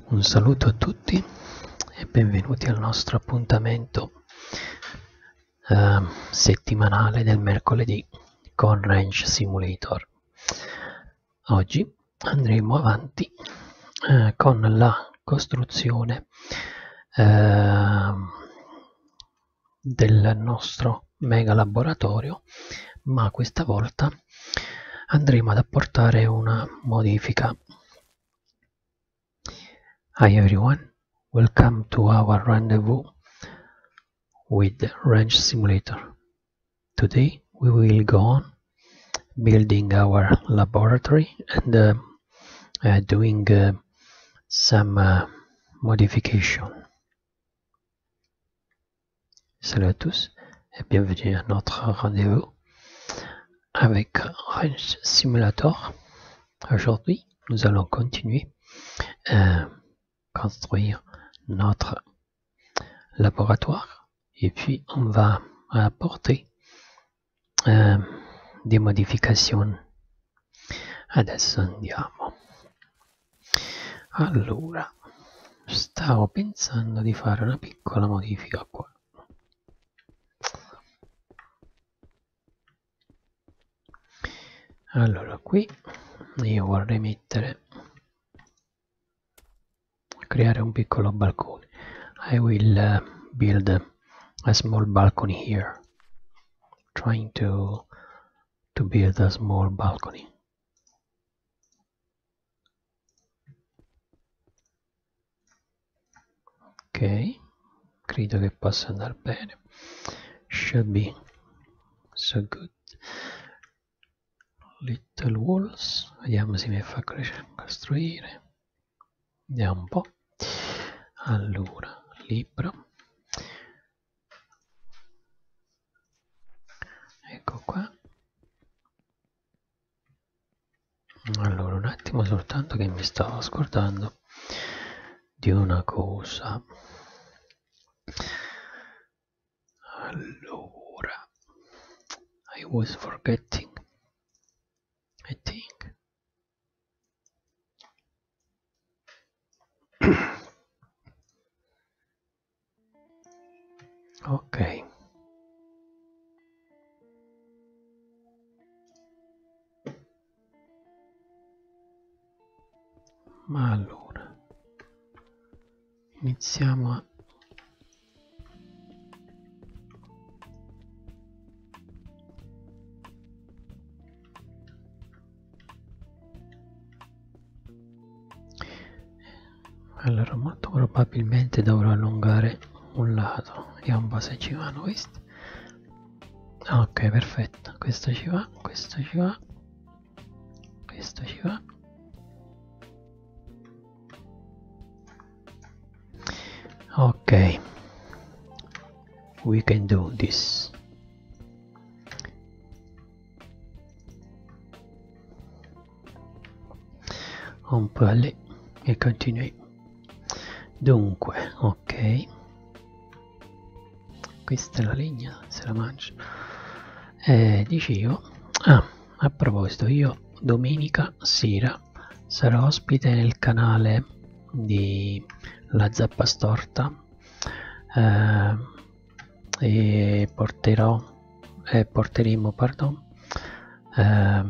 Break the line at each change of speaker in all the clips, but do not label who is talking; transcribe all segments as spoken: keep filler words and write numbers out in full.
Un saluto a tutti e benvenuti al nostro appuntamento eh, settimanale del mercoledì con Range Simulator. Oggi andremo avanti eh, con la costruzione eh, del nostro mega laboratorio, ma questa volta andremo ad apportare una modifica. Hi everyone, welcome to our rendezvous with Range Simulator. Today we will go on building our laboratory and uh, uh, doing uh, some uh, modification. Salut à tous et bienvenue à notre rendez-vous avec Range Simulator. Aujourd'hui, nous allons continuer à construire notre laboratoire et puis on va apporter eh, di modificazioni. Adesso andiamo. Allora, stavo pensando di fare una piccola modifica qua. Allora, qui io vorrei mettere, creare un piccolo balcone. I will uh, build a small balcony here, trying to to build a small balcony. Ok, credo che possa andare bene. Should be so good. Little walls, vediamo se mi fa costruire. Vediamo un po'. Allora, libro. Ecco qua. Allora, un attimo soltanto che mi stavo scordando di una cosa. Allora, I was forgetting, I think. Ok. Ma allora, iniziamo a allora molto probabilmente dovrò allungare un lato. Vediamo un po' se ci vanno questi. Ok, perfetto, questo ci va, questo ci va, questo ci va. Ok, we can do this. Un po' lì e continui. Dunque, ok, questa è la legna, se la mangio. Eh, dicevo, ah, a proposito, io domenica sera sarò ospite nel canale di La Zappa Storta eh, e porterò, eh, porteremo, pardon, eh,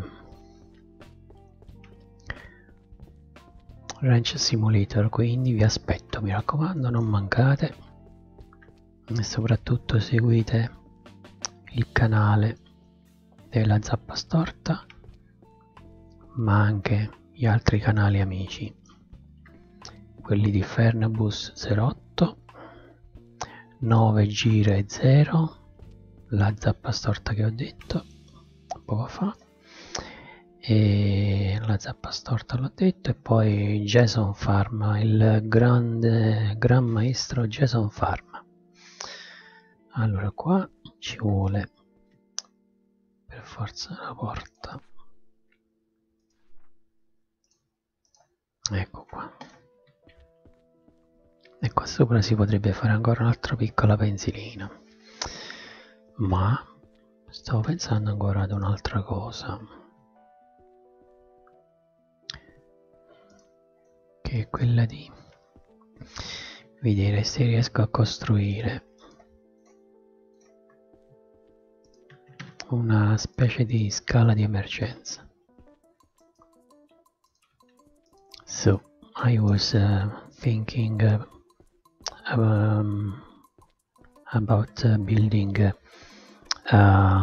Ranch Simulator, quindi vi aspetto, mi raccomando, non mancate e soprattutto seguite il canale della Zappa Storta, ma anche gli altri canali amici, quelli di Fernabus zero otto, nove Gira e zero, la Zappa Storta che ho detto poco fa, e la Zappa Storta l'ho detto, e poi Jason Farma, il grande gran maestro Jason Farma. Allora, qua ci vuole per forza la porta, ecco qua, e qua sopra si potrebbe fare ancora un'altra piccola pensilina, ma stavo pensando ancora ad un'altra cosa, che è quella di vedere se riesco a costruire una specie di scala di emergenza. So I was uh, thinking uh, um, about uh, building uh, uh,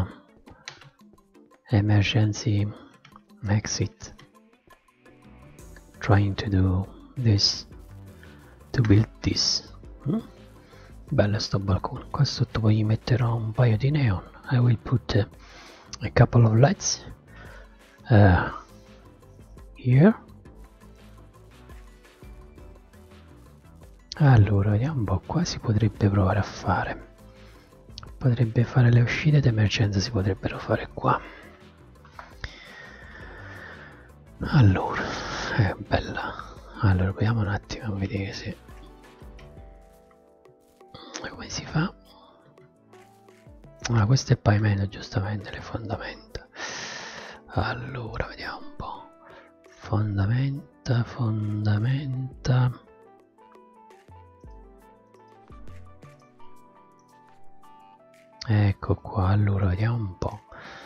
emergency exit, trying to do this, to build this. Hmm? Bello sto balcone. Qua sotto poi gli metterò un paio di neon. I will put uh, a couple of lights uh, here. Allora, vediamo un po', qua si potrebbe provare a fare. Potrebbe fare le uscite d'emergenza, si potrebbero fare qua. Allora, è bella. Allora, proviamo un attimo a vedere se... come si fa. Ah, questo è il pavimento, giustamente, le fondamenta. Allora, vediamo un po'. Fondamenta, fondamenta... Ecco qua, allora vediamo un po'.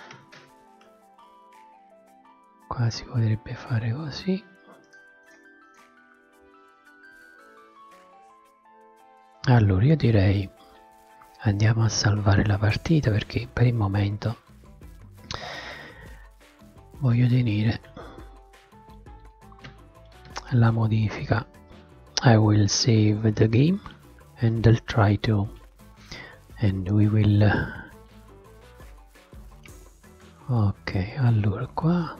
Qua si potrebbe fare così. Allora io direi andiamo a salvare la partita, perché per il momento voglio tenere la modifica. I will save the game and I'll try to and we will ok, allora qua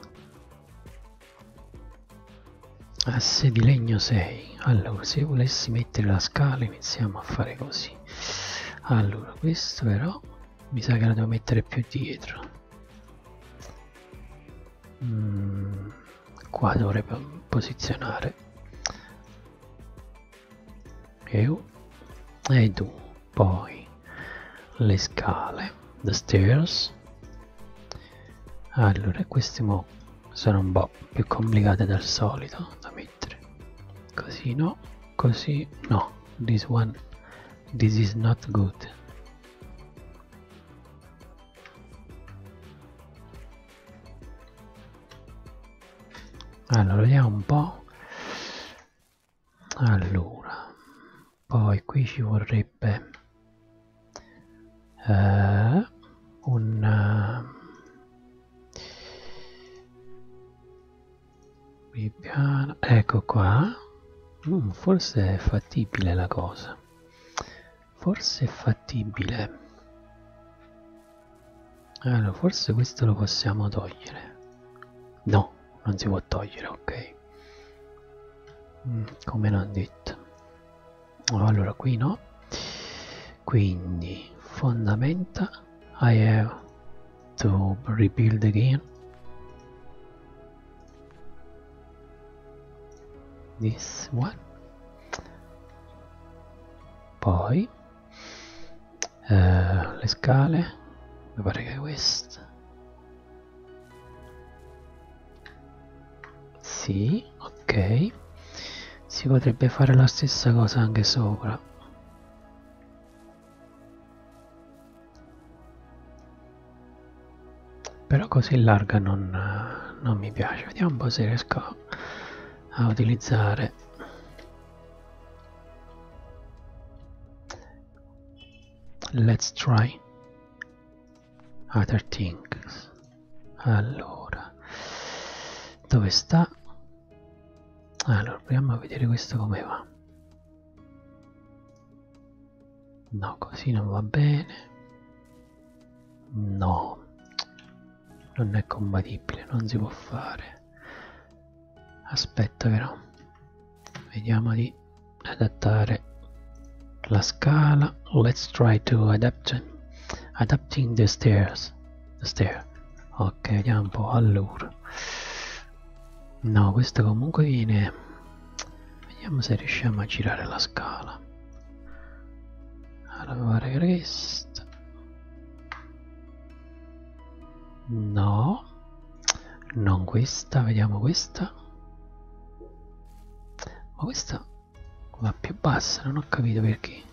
asse di legno sei. Allora se volessi mettere la scala iniziamo a fare così. Allora questo però mi sa che la devo mettere più dietro. mm, qua dovrei posizionare io e tu, poi le scale, the stairs. Allora queste mo sono un po' più complicate del solito da mettere. Così no, così no. This one, this is not good. Allora vediamo un po'. Allora poi qui ci vorrebbe uh, un uh, piano. Ecco qua. mm, forse è fattibile la cosa, forse è fattibile. Allora forse questo lo possiamo togliere. No, non si può togliere, ok. mm, come non detto. Allora qui no, quindi fondamenta I have to rebuild again this one. Poi uh, le scale mi pare che è questa. Sì, ok. Si potrebbe fare la stessa cosa anche sopra. Però così larga non, non mi piace. Vediamo un po' se riesco a utilizzare. Let's try other things. Allora, dove sta? Allora, proviamo a vedere questo come va. No, così non va bene. No, non è compatibile, non si può fare. Aspetta però, vediamo di adattare la scala. Let's try to adapt adapting the stairs. The stair. Ok, vediamo un po'. Allora, no, questo comunque viene. Vediamo se riusciamo a girare la scala. Allora mi pare che questa. No, non questa, vediamo questa. Ma questa va più bassa, non ho capito perché.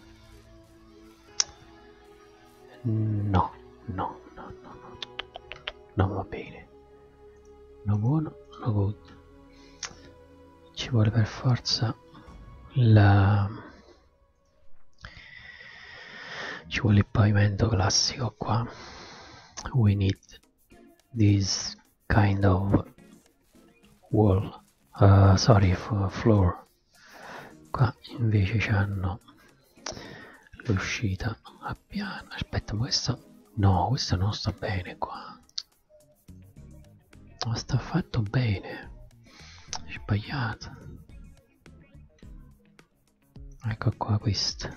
No, no, no, no, no, non va bene. No buono, no good. Ci vuole per forza la... ci vuole il pavimento classico qua. We need this kind of wall, uh, sorry, floor. Qua invece c'hanno l'uscita a piano. Aspetta, ma questo no, questo non sta bene qua. Non sta fatto bene, è sbagliato. Ecco qua questo.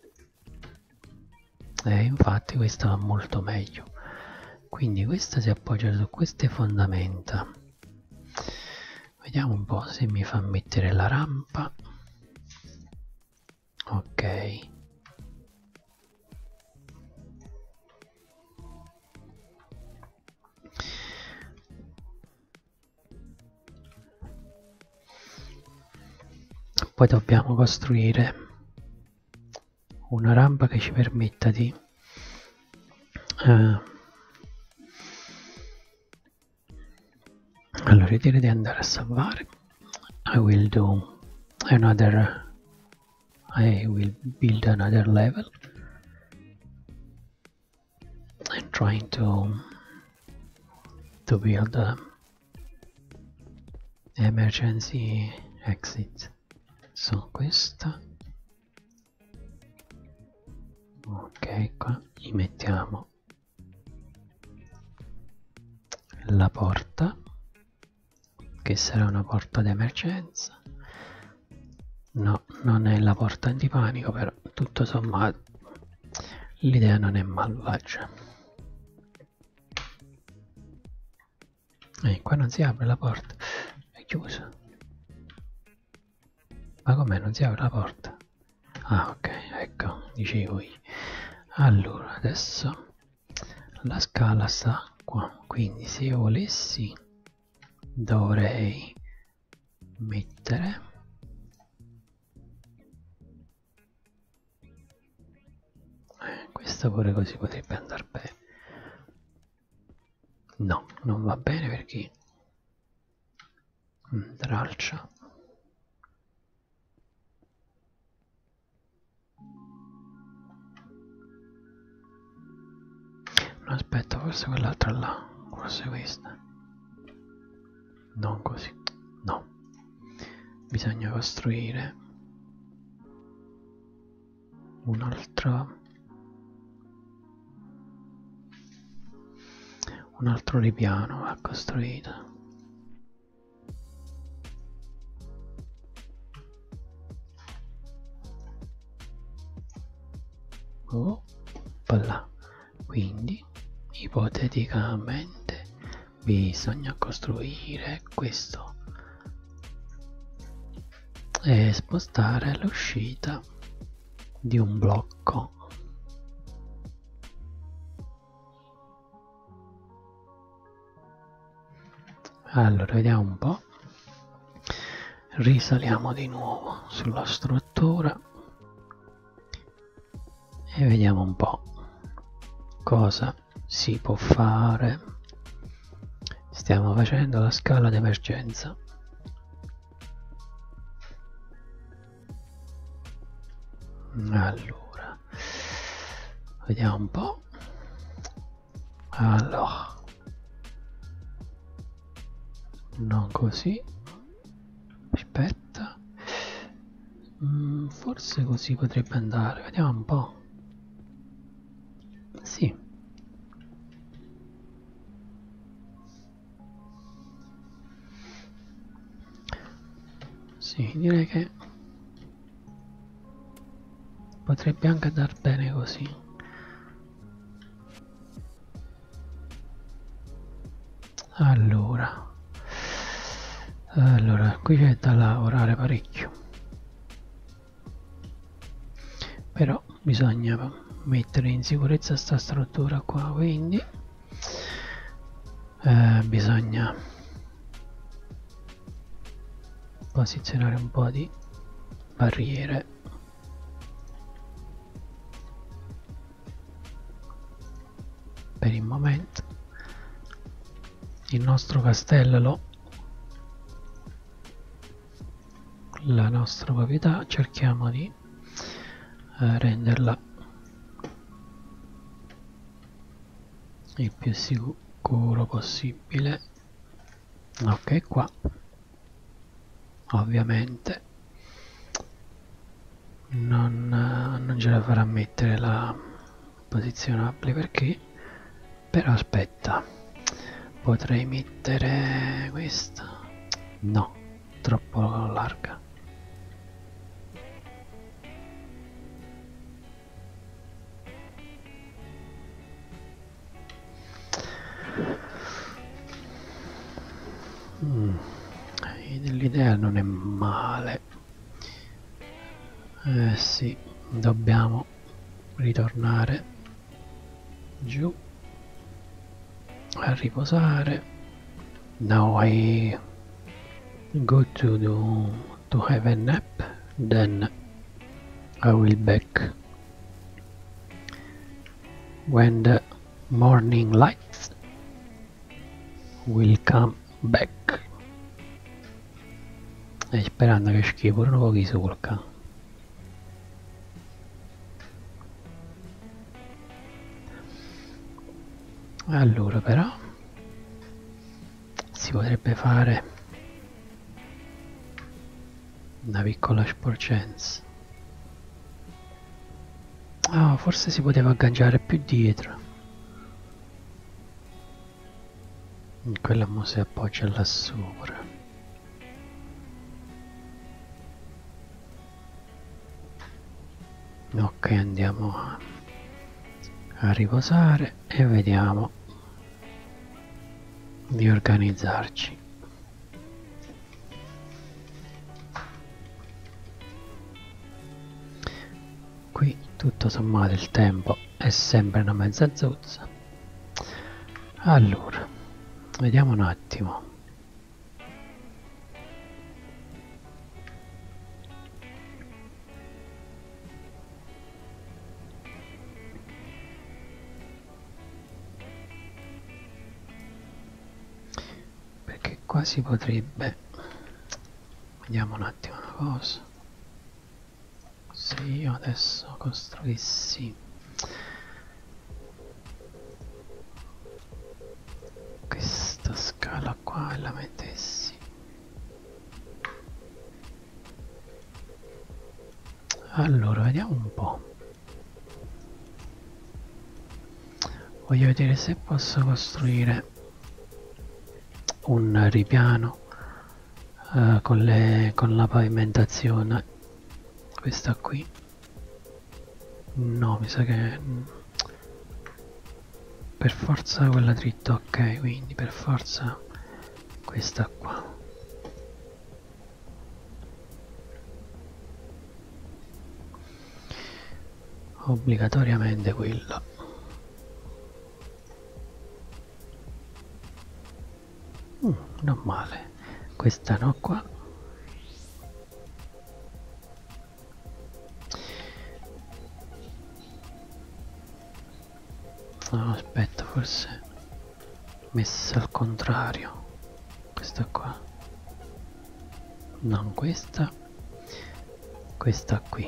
Eh, infatti questo va molto meglio. Quindi questa si appoggia su queste fondamenta. Vediamo un po' se mi fa mettere la rampa. Ok. Poi dobbiamo costruire una rampa che ci permetta di uh, allora io direi di andare a salvare. I will do another I will build another level and trying to to build an emergency exit. So questa, ok, qua gli mettiamo la porta che sarà una porta d'emergenza. No, non è la porta antipanico, però tutto sommato l'idea non è malvagia. E qua non si apre la porta, è chiusa. Ma com'è, non si apre la porta? Ah, ok, ecco, dicevo io. Allora, adesso la scala sta qua, quindi se io volessi dovrei mettere eh, questa pure così potrebbe andare bene. No, non va bene perché mm, tralcia. No, aspetta, forse quell'altra là, forse questa. Non così, no. Bisogna costruire un altro un altro ripiano va costruito. Oh, là. Quindi ipoteticamente bisogna costruire questo e spostare l'uscita di un blocco. Allora vediamo un po', risaliamo di nuovo sulla struttura e vediamo un po' cosa si può fare. Stiamo facendo la scala d'emergenza. Allora vediamo un po'. Allora non così, aspetta, mm, forse così potrebbe andare, vediamo un po'. Sì, sì, direi che potrebbe anche andare bene così. Allora allora qui c'è da lavorare parecchio, però bisogna mettere in sicurezza sta struttura qua, quindi eh, bisogna posizionare un po' di barriere. Per il momento il nostro castello, la nostra proprietà, cerchiamo di eh, renderla il più sicuro possibile. Ok, qua ovviamente non, non ce la farà mettere la posizionabile, perché però aspetta, potrei mettere questa, no, troppo larga. Mm. L'idea non è male. Eh sì, dobbiamo ritornare giù a riposare. Now I go to do, to have a nap, then I will back when the morning lights will come back. E sperando che scrivi pure un po' di sulca. Allora però si potrebbe fare una piccola sporgenza. Oh, forse si poteva agganciare più dietro. Quella mo si appoggia là sopra. Ok, andiamo a, a riposare e vediamo di organizzarci. Qui tutto sommato il tempo è sempre una mezza zozza. Allora, vediamo un attimo. Perché qua si potrebbe... Vediamo un attimo una cosa. Se io adesso costruissi questa scala qua e la mettessi, allora vediamo un po', voglio vedere se posso costruire un ripiano uh, con, le, con la pavimentazione. Questa qui no, mi sa che per forza quella dritta. Ok, quindi per forza questa qua. Obbligatoriamente quella. Mm, non male. Questa no qua. No, aspetta, forse messa al contrario. Questa qua. Non questa. Questa qui.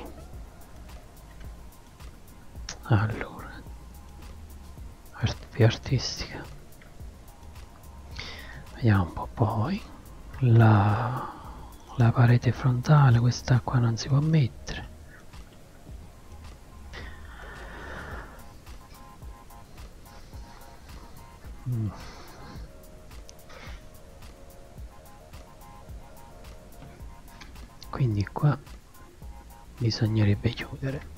Allora, art più artistica. Vediamo un po' poi. La, la parete frontale, questa qua non si può mettere. Mm. Quindi qua bisognerebbe chiudere.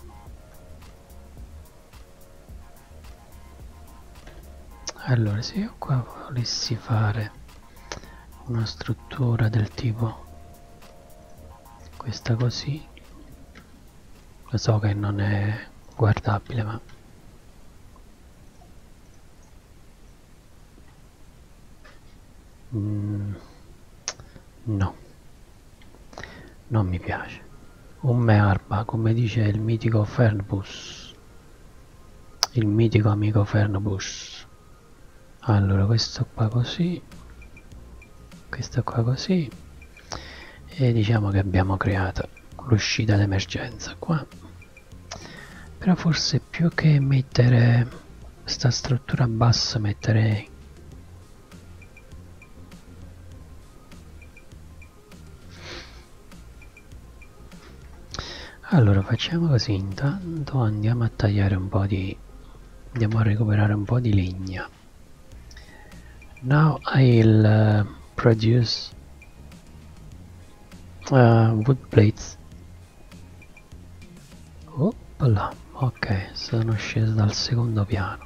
Allora, se io qua volessi fare una struttura del tipo questa così, lo so che non è guardabile, ma mm, no, non mi piace. un mearba, come dice il mitico Fernbus, il mitico amico Fernbus. Allora, questo qua così, questo qua così, e diciamo che abbiamo creato l'uscita d'emergenza qua. Però forse più che mettere sta struttura bassa, metterei allora facciamo così, intanto andiamo a tagliare un po' di andiamo a recuperare un po' di legna. Now I'll uh, produce uh, wood plates. Oppala, ok, sono sceso dal secondo piano.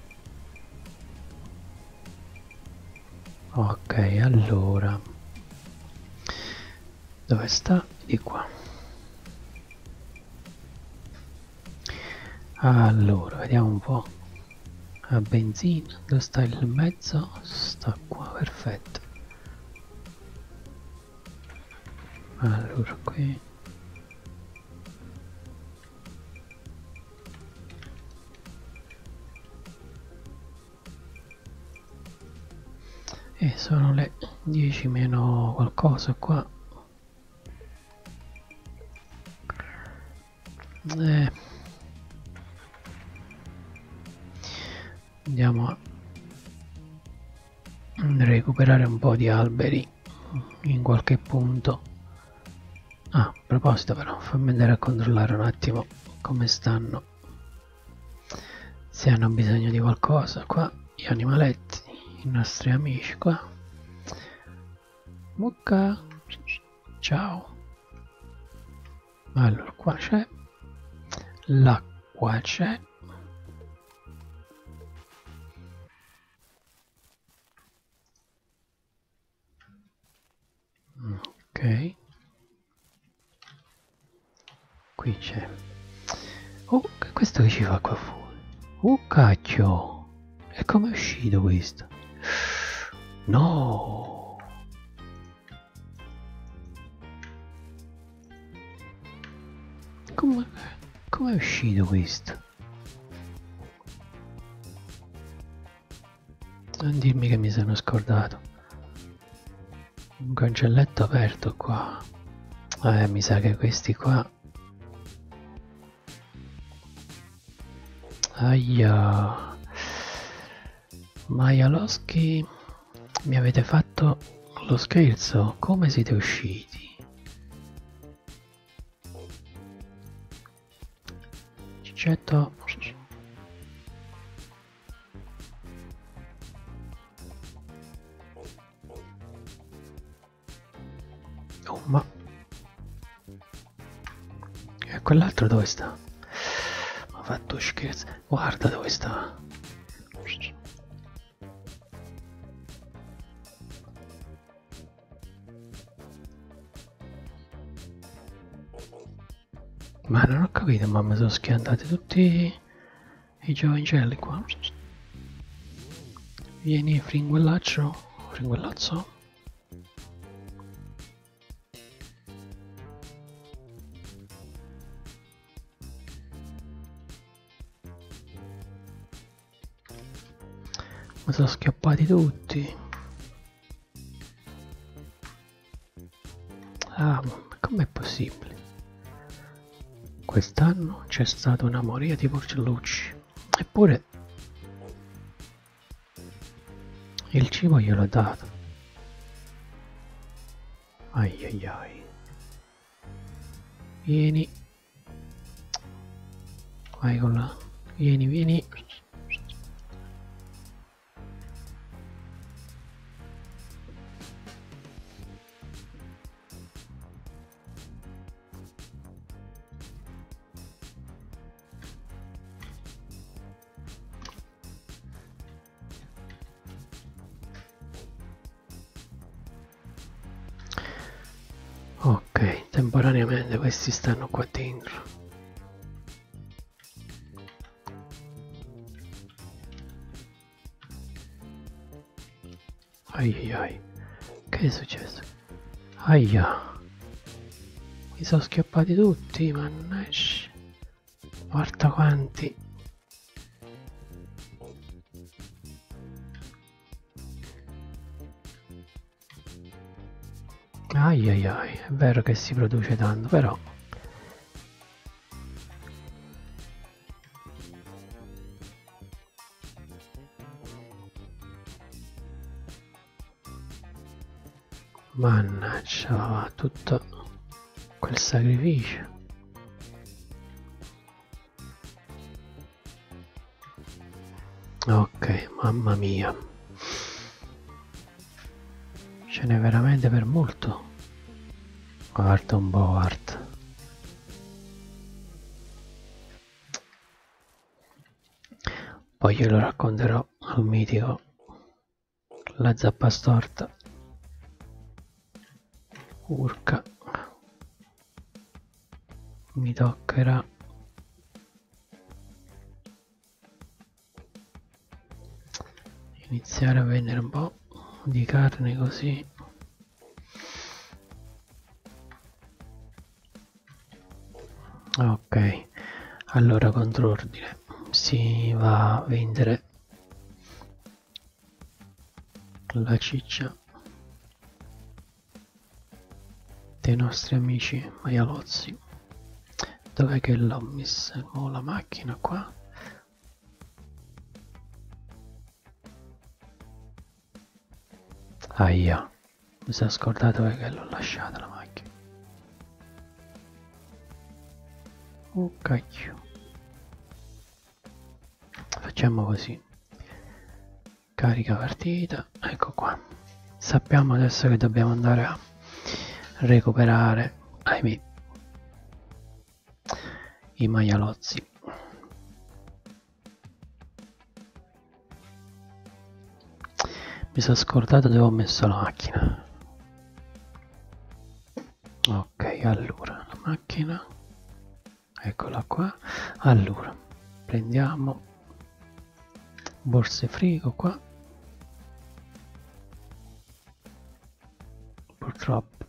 Ok, allora dove sta? Di qua. Allora, vediamo un po'. A benzina, dove sta il mezzo? Sta qua, perfetto. Allora, qui. E sono le dieci meno qualcosa qua. Eh. Andiamo a recuperare un po' di alberi in qualche punto. Ah, a proposito però, fammi andare a controllare un attimo come stanno, se hanno bisogno di qualcosa qua gli animaletti, i nostri amici qua. Mucca, ciao. Allora, qua c'è l'acqua, c'è. Ok, qui c'è. Oh, questo che ci fa qua fuori? Oh cacchio, e come è uscito questo? No, come come è uscito questo? Non dirmi che mi sono scordato un cancelletto aperto qua. Eh, mi sa che questi qua. Aia, Maialoschi, mi avete fatto lo scherzo? Come siete usciti? Cicetto. Oh, ma e quell'altro dove sta? Mi ha fatto scherzo. Guarda dove sta. Ma non ho capito, ma mi sono schiantati tutti i giovincelli qua. Vieni, fringuellaccio, fringuellazzo. Mi sono scappati tutti. Ah, ma com'è possibile? Quest'anno c'è stata una moria di porcellucci. Eppure il cibo gliel'ho dato. Ai ai ai. Vieni. Vai con la. Vieni, vieni. Ok, temporaneamente questi stanno qua dentro. Ai ai ai, che è successo? Aia, mi Mi sono schioppati tutti, mannaggia. Guarda quanti. Ai ai ai, è vero che si produce tanto, però mannaggia, tutto quel sacrificio. Ok, mamma mia, ce n'è veramente per molto. Guarda un po', guarda. Poi glielo racconterò al mitico la zappa storta. Urca, mi toccherà iniziare a vendere un po' di carne così. Ok, allora contrordine, si va a vendere la ciccia dei nostri amici maialozzi. Dov'è che l'ho messa? Ho la macchina qua. Aia, mi sono scordato che l'ho lasciata la macchina. Oh cacchio. Facciamo così. Carica partita, ecco qua. Sappiamo adesso che dobbiamo andare a recuperare, ahimè, i maialozzi. Mi sono scordato dove ho messo la macchina. Ok, allora la macchina, eccola qua. Allora prendiamo borse frigo qua. Purtroppo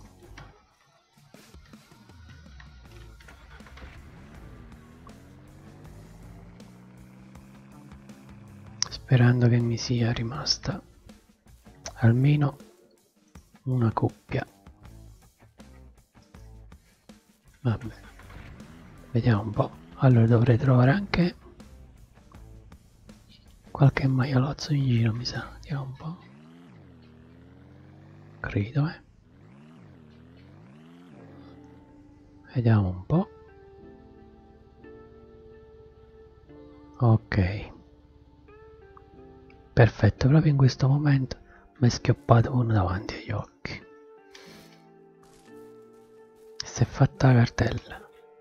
sperando che mi sia rimasta almeno una coppia. Vabbè, vediamo un po'. Allora dovrei trovare anche qualche maialozzo in giro, mi sa. Vediamo un po'. Credo, eh. Vediamo un po'. Ok. Perfetto, proprio in questo momento mi è schioppato uno davanti agli occhi. Si è fatta la cartella.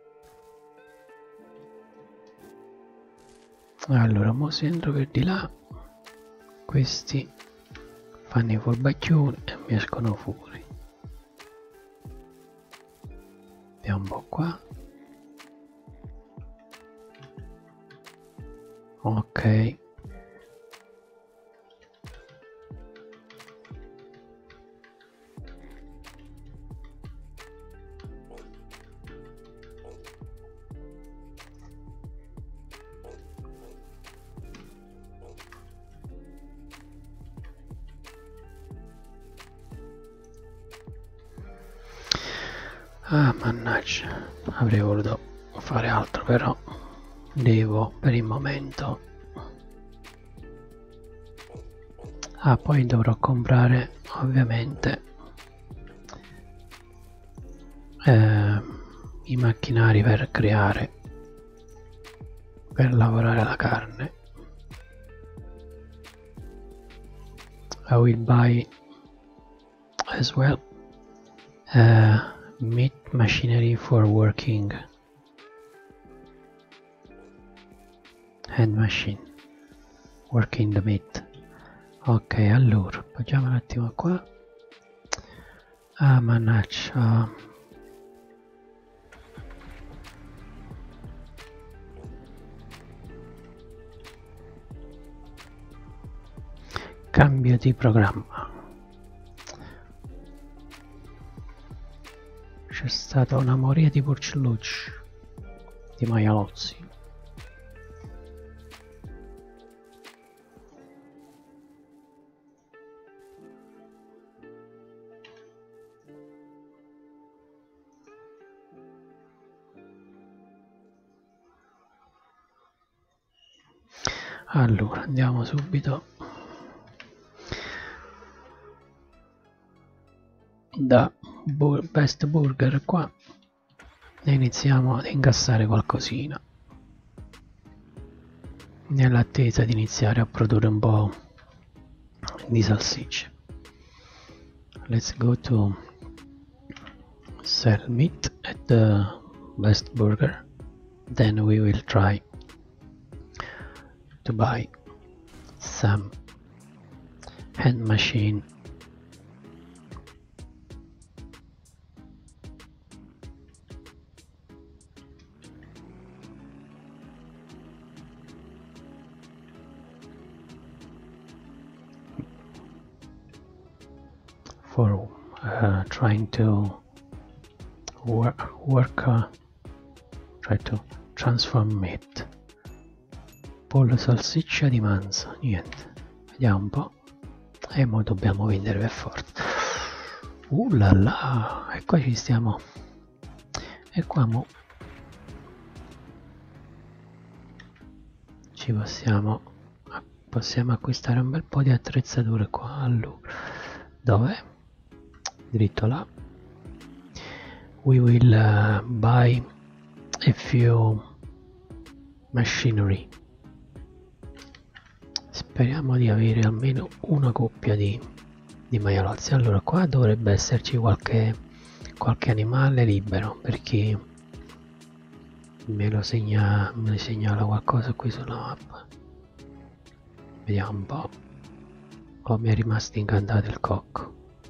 Allora, mo se entro per di là, questi fanno i furbacchioni e mi escono fuori. Vediamo un po' qua. Ok. Ah, mannaggia, avrei voluto fare altro, però devo per il momento. Ah, poi dovrò comprare ovviamente eh, i macchinari per creare, per lavorare la carne. I will buy as well uh, meat machinery for working hand machine, working the meat. Ok, allora appoggiamo un attimo qua. Ah, mannaggia. Cambio di programma. c'è stata una moria di porcellucci, di maialozzi. Allora andiamo subito da Best Burger qua e iniziamo ad incassare qualcosina nell'attesa di iniziare a produrre un po' di salsicce. Let's go to sell meat at the Best Burger, then we will try to buy some hand machine for uh, trying to work, work uh, try to transform meat. Pollo salsiccia di manzo, niente, vediamo un po', e mo dobbiamo vendere per forza. Uh là là, e qua ci stiamo, e qua mo ci possiamo possiamo acquistare un bel po' di attrezzature qua. Allora, dov'è? Dritto là. We will uh, buy a few machinery. Speriamo di avere almeno una coppia di, di maialozzi. Allora qua dovrebbe esserci qualche, qualche animale libero, perché me lo segna, me segnala qualcosa qui sulla mappa. Vediamo un po'. Oh, mi è rimasto incantato il cocco.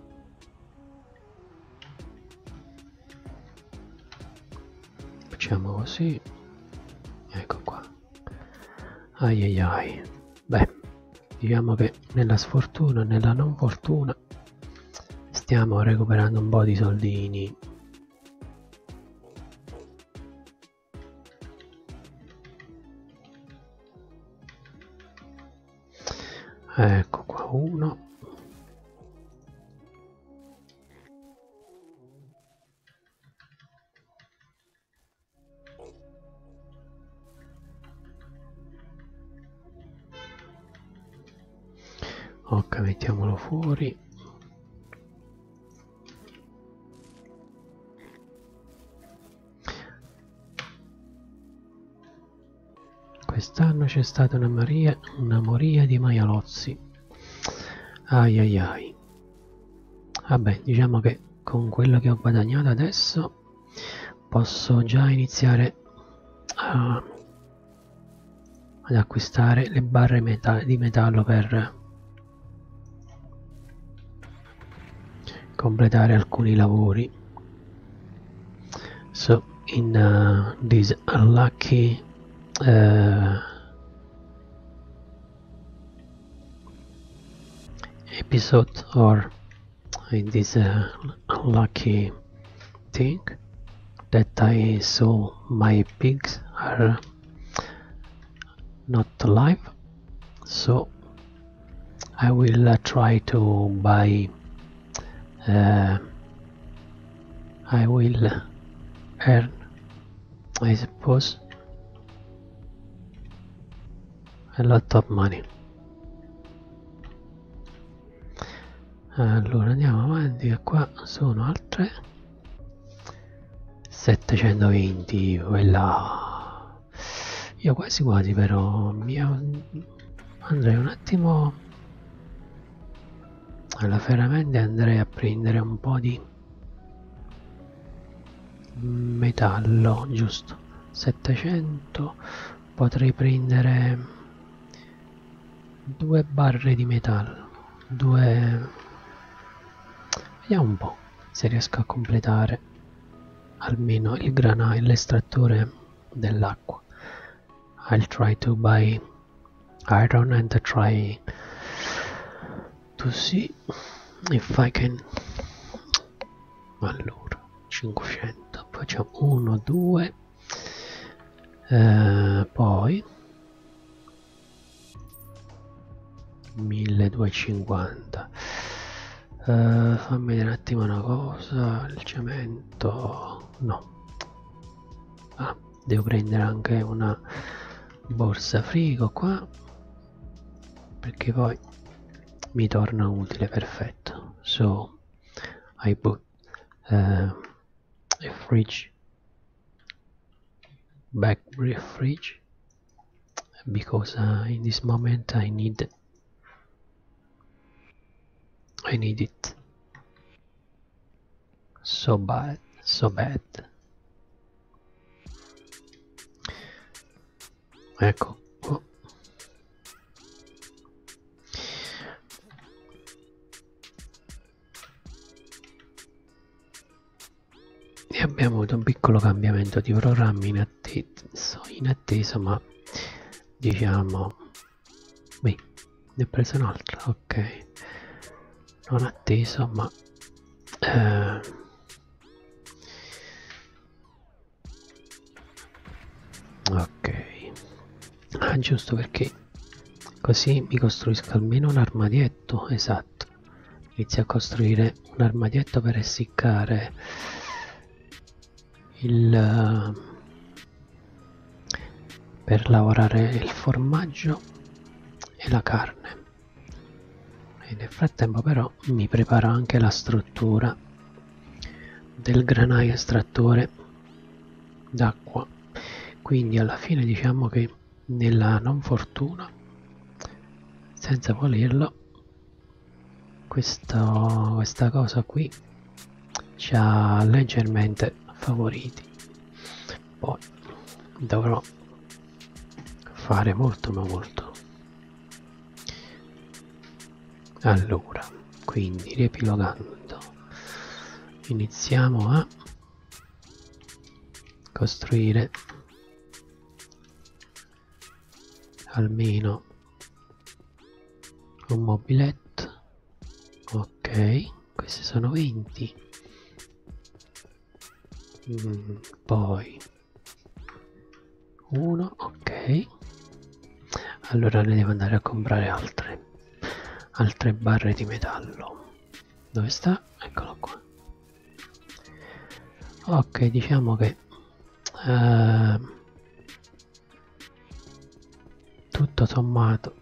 Facciamo così. Ecco qua. Ai ai ai. Beh, diciamo che nella sfortuna e nella non fortuna stiamo recuperando un po' di soldini. Ecco qua uno. Ok, mettiamolo fuori. Quest'anno c'è stata una moria, una moria di maialozzi. Ai ai ai. Vabbè, diciamo che con quello che ho guadagnato adesso posso già iniziare a, ad acquistare le barre meta di metallo per completare alcuni lavori. So in uh, this unlucky uh, episode, or in this uh, unlucky thing that I saw my pigs are not alive, so I will uh, try to buy uh, I will earn, I suppose, a lot of money. Allora andiamo avanti, e qua sono altre settecentoventi, quella. Io quasi quasi però mi andrei un attimo alla ferramenta e andrei a prendere un po' di metallo, giusto? settecento, potrei prendere due barre di metallo, due. Vediamo un po' se riesco a completare almeno il granaio, l'estrattore dell'acqua. I'll try to buy iron and try to see if I can. Allora, cinquecento, facciamo uno, due, eh, poi milleduecentocinquanta. Uh, fammi vedere un attimo una cosa, il cemento no, ah, devo prendere anche una borsa frigo qua perché poi mi torna utile. Perfetto. So I put uh, a fridge, back fridge, because uh, in this moment I need I need it so bad, so bad. Ecco. Oh. E abbiamo avuto un piccolo cambiamento di programmi in attesa, in attesa ma diciamo, beh, ne ho preso un'altra, ok. Non atteso ma eh, ok, ah, giusto, perché così mi costruisco almeno un armadietto. Esatto, inizio a costruire un armadietto per essiccare il per lavorare il formaggio e la carne. E nel frattempo però mi preparo anche la struttura del granaio estrattore d'acqua, quindi alla fine diciamo che nella non fortuna, senza volerlo, questo, questa cosa qui ci ha leggermente favoriti. Poi dovrò fare molto ma molto. Allora, quindi riepilogando, iniziamo a costruire almeno un mobiletto. Ok, questi sono venti. Mm, poi uno, ok. Allora ne devo andare a comprare altre altre barre di metallo. Dove sta? Eccolo qua. Ok, diciamo che eh, tutto sommato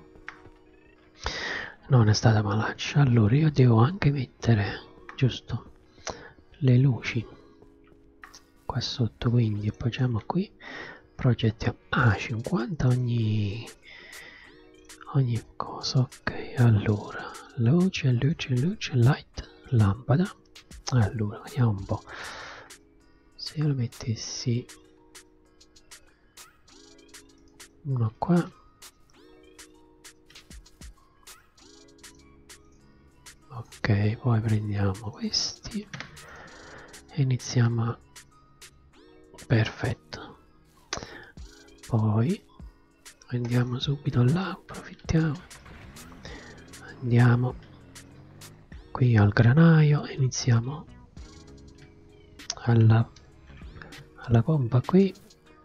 non è stata malaccia. Allora io devo anche mettere, giusto, le luci qua sotto, quindi appoggiamo qui, progettiamo a ah, cinquanta ogni ogni cosa. Ok, allora luce, luce, luce, light, lampada. Allora vediamo un po', se io lo mettessi uno qua, ok, poi prendiamo questi e iniziamo a... perfetto, poi andiamo subito là, approfittiamo, andiamo qui al granaio e iniziamo alla, alla pompa qui.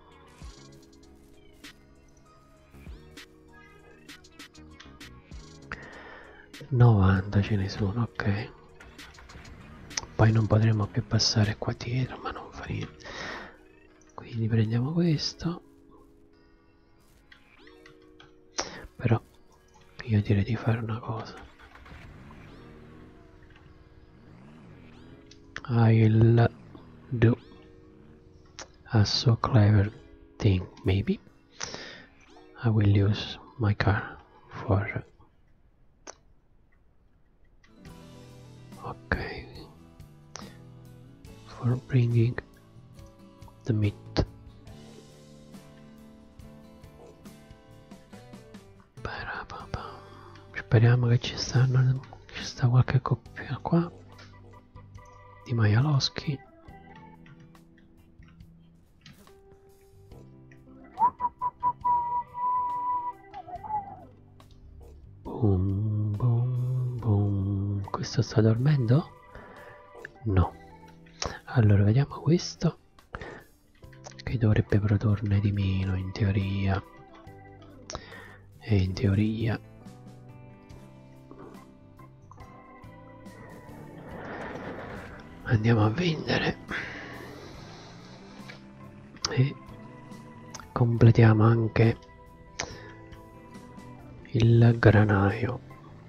novanta ce ne sono, ok. Poi non potremo più passare qua dietro, ma non fa niente. Quindi prendiamo questo. Però io direi di fare una cosa. I'll do a so clever thing. Maybe I will use my car for... okay, for bringing the meat. Speriamo che ci stanno, ci sta qualche coppia qua di maialoschi. Boom, boom, boom. Questo sta dormendo? No. Allora vediamo questo, che dovrebbe produrne di meno in teoria. E in teoria andiamo a vendere e completiamo anche il granaio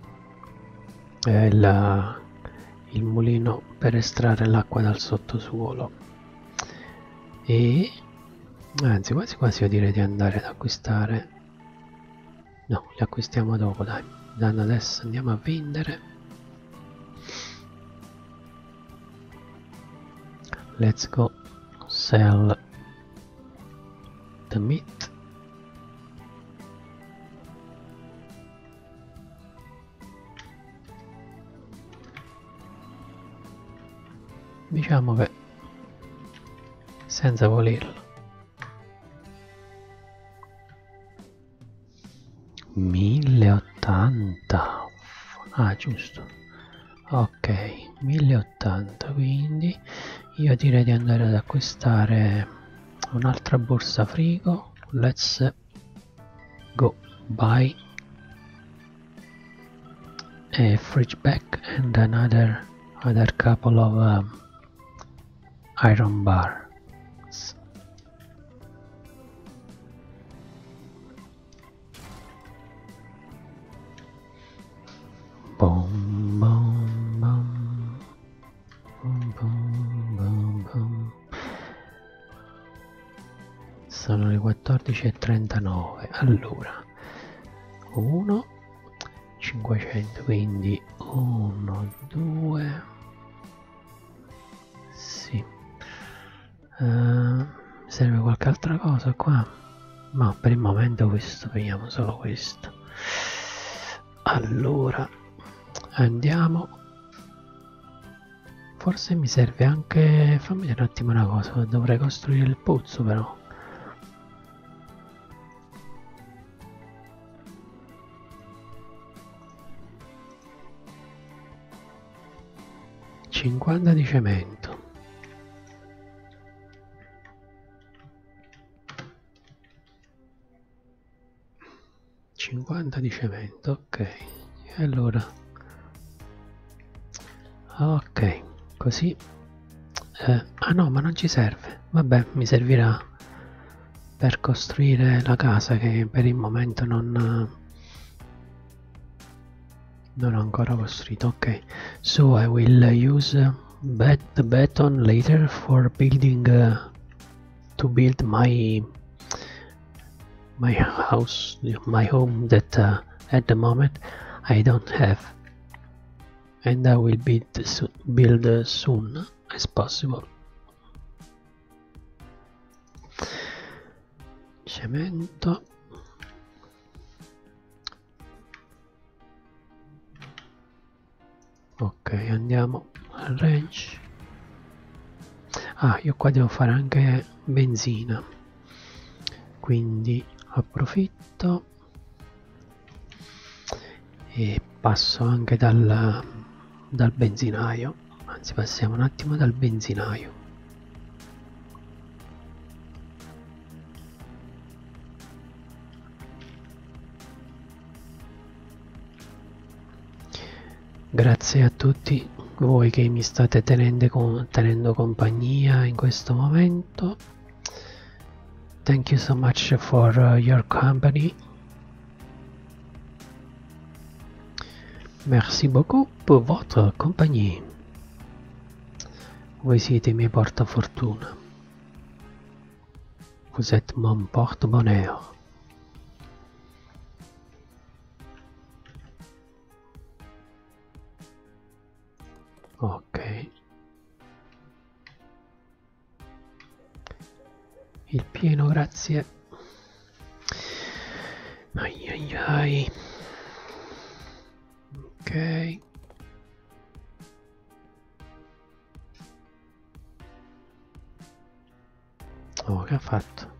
e il, il mulino per estrarre l'acqua dal sottosuolo. E anzi, quasi quasi io direi di andare ad acquistare. No, li acquistiamo dopo, dai. Danno adesso andiamo a vendere. Let's go sell the meat. Diciamo che senza volerlo mille e ottanta. Ah, giusto. Ok, mille e ottanta, quindi io direi di andare ad acquistare un'altra borsa frigo. Let's go buy a fridge back and another other couple of um, iron bars. Boom, boom, boom. Boom, boom, boom, boom. Sono le quattordici e trentanove. Allora, uno, cinquecento, quindi uno, due, sì. Uh, serve qualche altra cosa qua? Ma per il momento questo, vediamo solo questo. Allora, andiamo. Forse mi serve anche, fammi vedere un attimo una cosa, dovrei costruire il pozzo però. cinquanta di cemento. cinquanta di cemento, ok. E allora, ok, così. Eh, ah no, ma non ci serve. Vabbè, mi servirà per costruire la casa che per il momento non... non ho ancora costruito. Ok, so I will use bet the beton later for building uh, to build my my house, my home that uh, at the moment I don't have, and I will build so build uh, soon as possible. Cemento. Ok, andiamo al range. Ah, io qua devo fare anche benzina, quindi approfitto e passo anche dal, dal benzinaio, anzi passiamo un attimo dal benzinaio. Grazie a tutti voi che mi state tenendo, con, tenendo compagnia in questo momento. Thank you so much for uh, your company. Merci beaucoup pour votre compagnie. Voi siete i miei portafortuna. Vous êtes mon porte-bonheur. Ok. Il pieno, grazie. Ai ai ai. Ok. Oh, che ha fatto?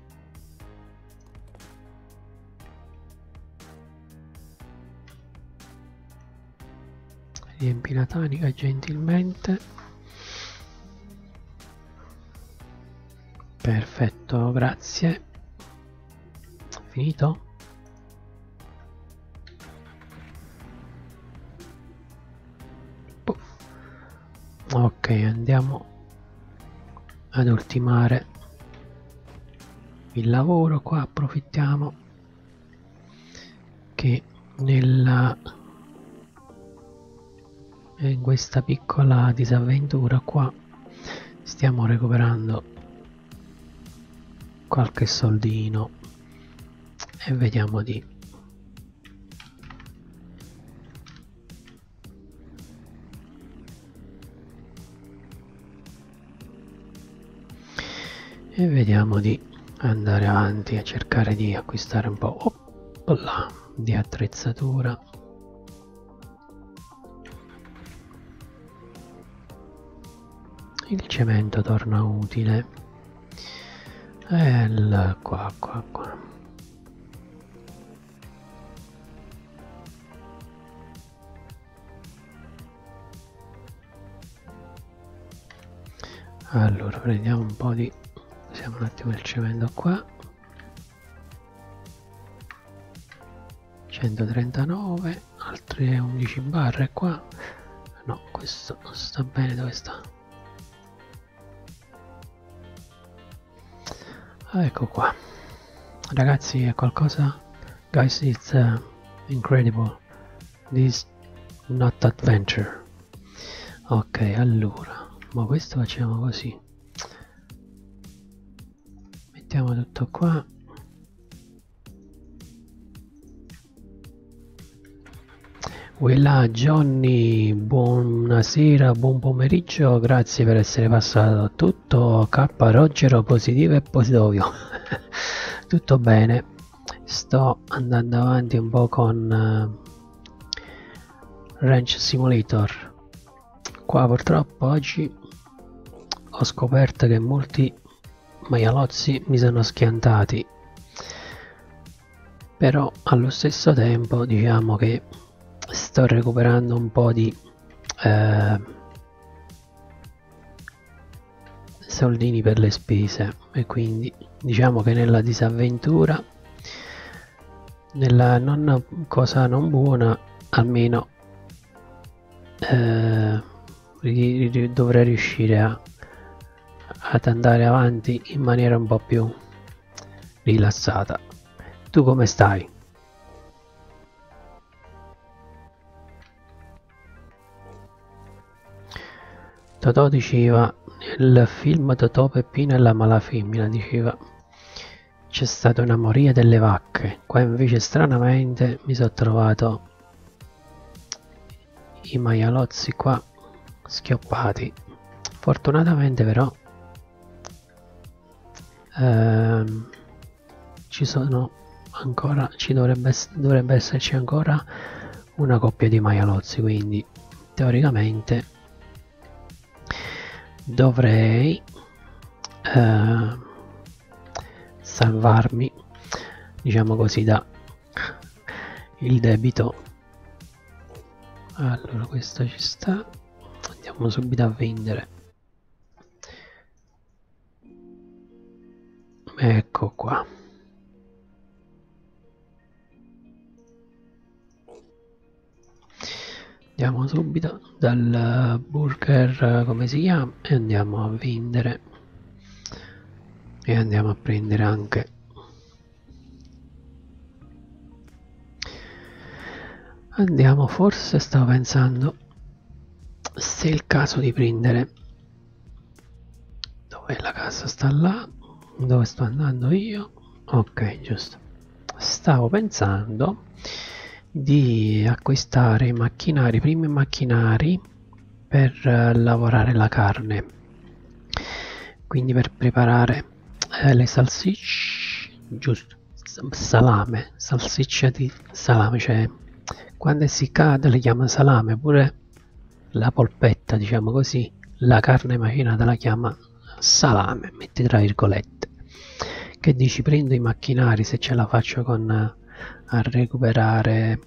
Riempi la tanica gentilmente. Perfetto, grazie. Finito? Ok, andiamo ad ultimare il lavoro qua. Approfittiamo che nella in questa piccola disavventura qua stiamo recuperando qualche soldino e vediamo di e vediamo di andare avanti a cercare di acquistare un po' opla, di attrezzatura. Il cemento torna utile e il qua qua qua allora prendiamo un po' di usiamo un attimo il cemento qua. Centotrentanove, altre undici barre qua. No, questo non sta bene. Dove sta? Ah, ecco qua. Ragazzi, è qualcosa. Guys, it's uh, incredible. This not adventure. Ok, allora, ma questo facciamo così. Mettiamo tutto qua. Uela Johnny, buonasera, buon pomeriggio, grazie per essere passato. Tutto K Rogero, positivo e positivo. Tutto bene. Sto andando avanti un po' con uh, Ranch Simulator. Qua purtroppo oggi ho scoperto che molti maialozzi mi sono schiantati, però allo stesso tempo diciamo che sto recuperando un po' di eh, soldini per le spese e quindi diciamo che nella disavventura, nella non cosa non buona, almeno eh, dovrei riuscire a, ad andare avanti in maniera un po' più rilassata. Tu come stai? Totò diceva nel film Totò, Peppino e la malafemmina, diceva c'è stata una moria delle vacche, qua invece stranamente mi sono trovato i maialozzi qua schioppati. Fortunatamente però ehm, ci sono ancora, ci dovrebbe, dovrebbe esserci ancora una coppia di maialozzi, quindi teoricamente dovrei eh, salvarmi, diciamo così, da il debito. Allora questo ci sta, andiamo subito a vendere. Ecco qua. Andiamo subito dal burger, come si chiama, e andiamo a vendere e andiamo a prendere anche andiamo forse stavo pensando se è il caso di prendere, dove la casa sta là, dove sto andando io, ok, giusto, stavo pensando di acquistare i macchinari, i primi macchinari per uh, lavorare la carne, quindi per preparare eh, le salsicce, giusto, salame, salsiccia di salame, cioè quando è essiccata le chiama salame, pure la polpetta, diciamo così, la carne macinata la chiama salame, metti tra virgolette. Che dici, prendo i macchinari, se ce la faccio con a recuperare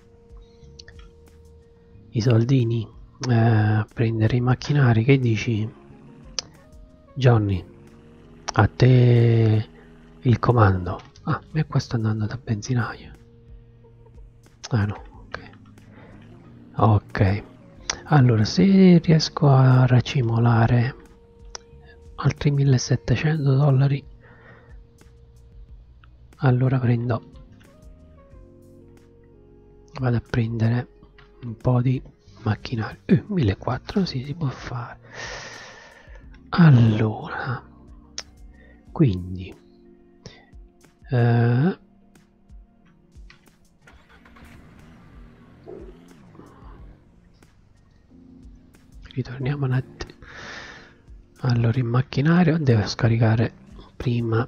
i soldini, eh, a prendere i macchinari, che dici Johnny? A te il comando. Ah, e qua sto andando da benzinaio. Ah no, ok. Ok. Allora, se riesco a racimolare altri millesettecento dollari, allora prendo, vado a prendere un po' di macchinario. Eh, millequattrocento, sì, si può fare. Allora, quindi eh, ritorniamo un attimo. Allora, il macchinario devo scaricare prima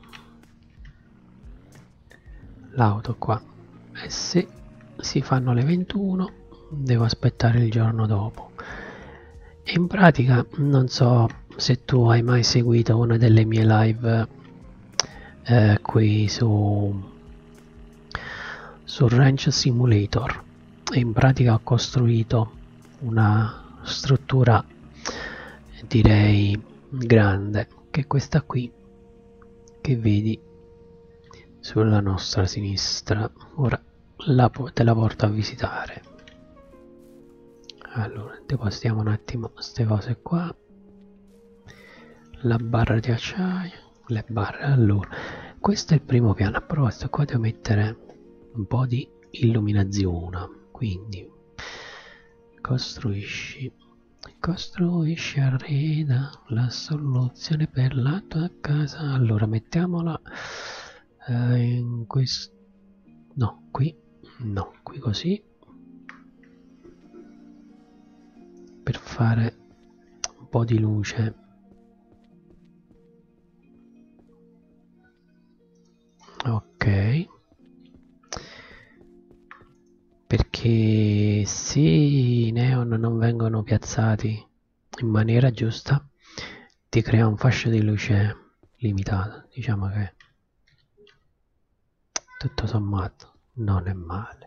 l'auto qua, e se si fanno le ventuno devo aspettare il giorno dopo. E in pratica non so se tu hai mai seguito una delle mie live eh, qui su su Ranch Simulator, e in pratica ho costruito una struttura, direi grande, che è questa qui che vedi sulla nostra sinistra. Ora la, te la porto a visitare. Allora, deposistiamo un attimo queste cose qua, la barra di acciaio, le barre. Allora, questo è il primo piano. A proposito, qua devo mettere un po' di illuminazione, quindi costruisci costruisci arreda la soluzione per la tua casa. Allora, mettiamola eh, in questo, no, qui no, qui così, per fare un po' di luce. Ok, perché se i neon non vengono piazzati in maniera giusta ti crea un fascio di luce limitato. Diciamo che tutto sommato non è male.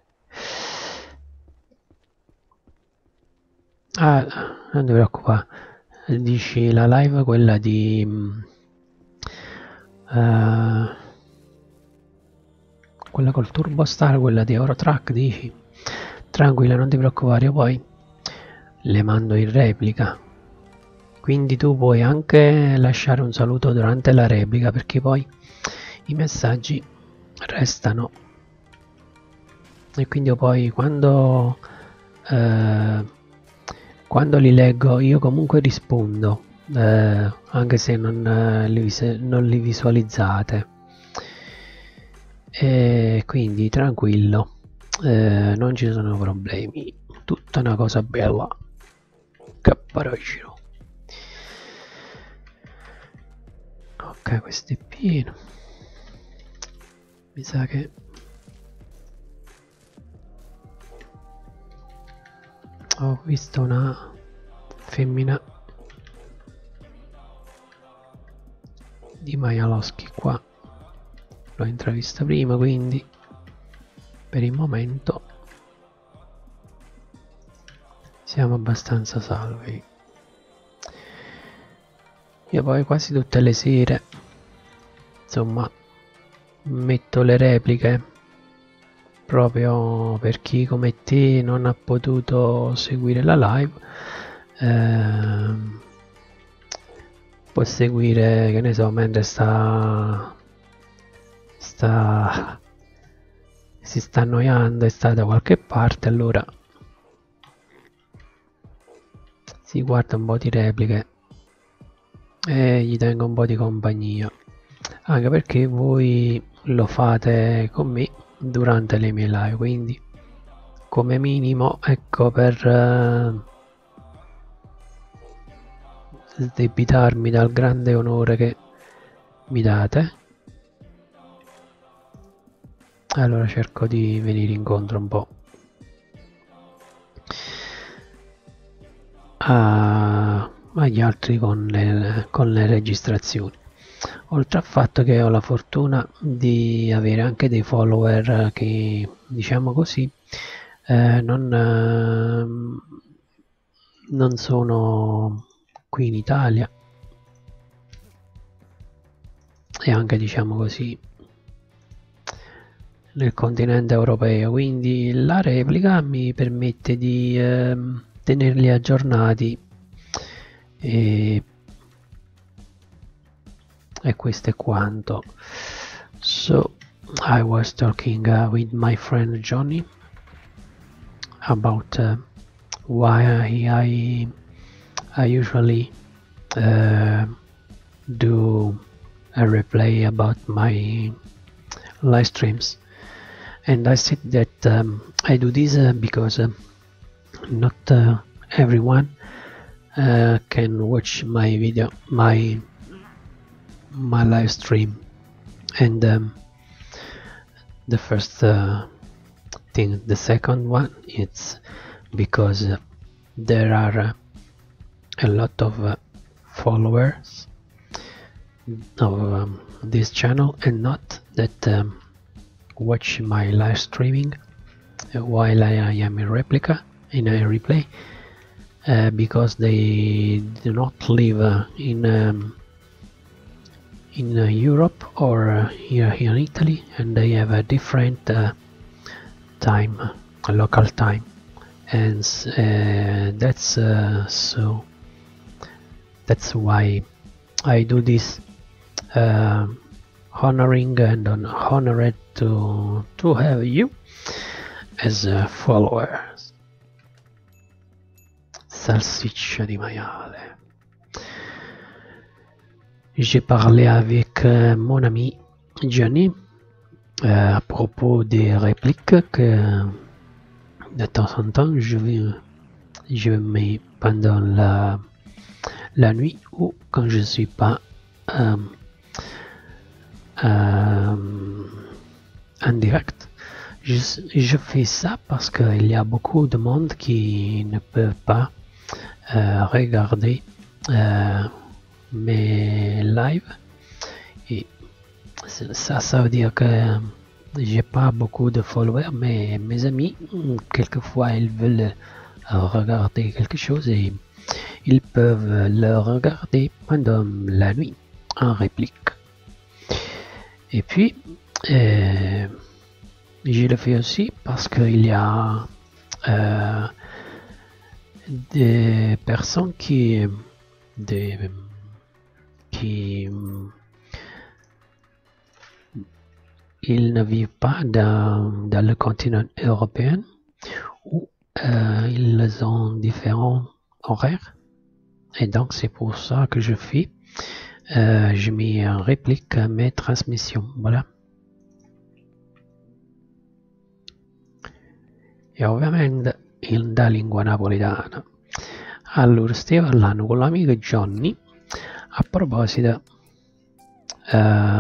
Ah, non ti preoccupare, dici la live quella di uh, quella col Turbo Star, quella di Eurotrack, dici? Tranquilla, non ti preoccupare, io poi le mando in replica, quindi tu puoi anche lasciare un saluto durante la replica, perché poi i messaggi restano, e quindi io poi quando eh, quando li leggo io comunque rispondo, eh, anche se non, eh, li, non li visualizzate, e quindi tranquillo, eh, non ci sono problemi, tutta una cosa bella. Capparoccio. Ok, questo è pieno. Mi sa che ho visto una femmina di maialoschi qua, l'ho intravista prima, quindi per il momento siamo abbastanza salvi. Io poi quasi tutte le sere, insomma, metto le repliche proprio per chi come te non ha potuto seguire la live, ehm, può seguire, che ne so, mentre sta sta si sta annoiando e sta da qualche parte, allora si guarda un po' di repliche e gli tengo un po' di compagnia, anche perché voi lo fate con me durante le mie live, quindi come minimo, ecco, per eh, sdebitarmi dal grande onore che mi date, allora cerco di venire incontro un po' a, agli altri con le, con le registrazioni, oltre al fatto che ho la fortuna di avere anche dei follower che, diciamo così, eh, non, eh, non sono qui in Italia, e anche, diciamo così, nel continente europeo, quindi la replica mi permette di ehm, tenerli aggiornati e, e questo è quanto. So I was talking uh, with my friend Johnny about uh, why I I usually uh, do a replay about my live streams, and I said that um, I do this uh, because uh, not uh, everyone uh, can watch my video, my my live stream, and um, the first uh, thing. The second one, it's because uh, there are uh, a lot of uh, followers of um, this channel, and not that um, watch my live streaming uh, while I, I am in replica in a replay, uh, because they do not live uh, in um, in uh, Europe or uh, here, here in Italy, and they have a different uh, time, a local time, and uh, that's uh, so that's why I do this, uh, honoring and honored to to have you as uh, followers. Salsiccia di maiale. J'ai parlé avec euh, mon ami Johnny euh, à propos des répliques que de temps en temps je vais je mets pendant la la nuit ou quand je suis pas euh, euh, en direct. Je, je fais ça parce qu'il y a beaucoup de monde qui ne peut pas euh, regarder euh, mes lives, et ça ça veut dire que j'ai pas beaucoup de followers, mais mes amis quelquefois ils veulent regarder quelque chose et ils peuvent le regarder pendant la nuit en réplique. Et puis euh, je le fais aussi parce qu'il y a euh, des personnes qui des qui ils ne vivent pas dans, dans le continent européen, où euh, ils ont différents horaires, et donc c'est pour ça que je fais euh, je mets en réplique mes transmissions. Voilà. E ovviamente in lingua napoletana. Allora, stiamo parlando con l'amico Johnny a proposito uh,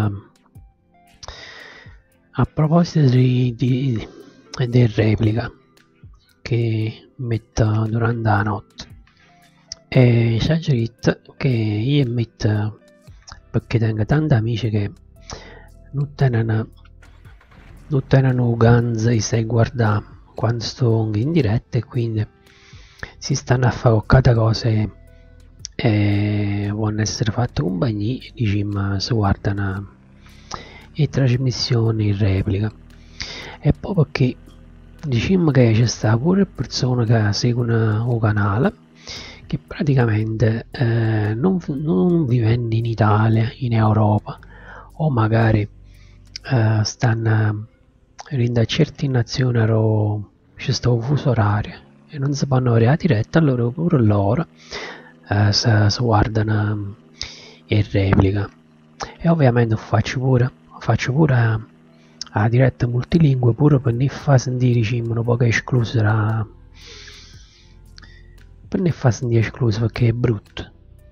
a proposito di, di, di replica che metto durante la notte, e c'è scritto che io metto perché tengo tanti amici che non tengono non tengono ganza e sai guardare quando sto in diretta, e quindi si stanno a fare qualche cosa e, e vogliono essere fatte compagnia, diciamo, si guardano le trasmissioni in replica. E poi perché diciamo che c'è sta pure persone che seguono il canale che praticamente eh, non, non vivendo in Italia, in Europa, o magari eh, stanno in certe nazioni o c'è sto fuso orario e non si fanno vedere diretta, allora pure loro eh, si, si guardano in replica. E ovviamente faccio pure faccio pure la diretta multilingue, pure per ne far sentire, diciamo, un po' escluso da, per ne far sentire escluso perché è brutto,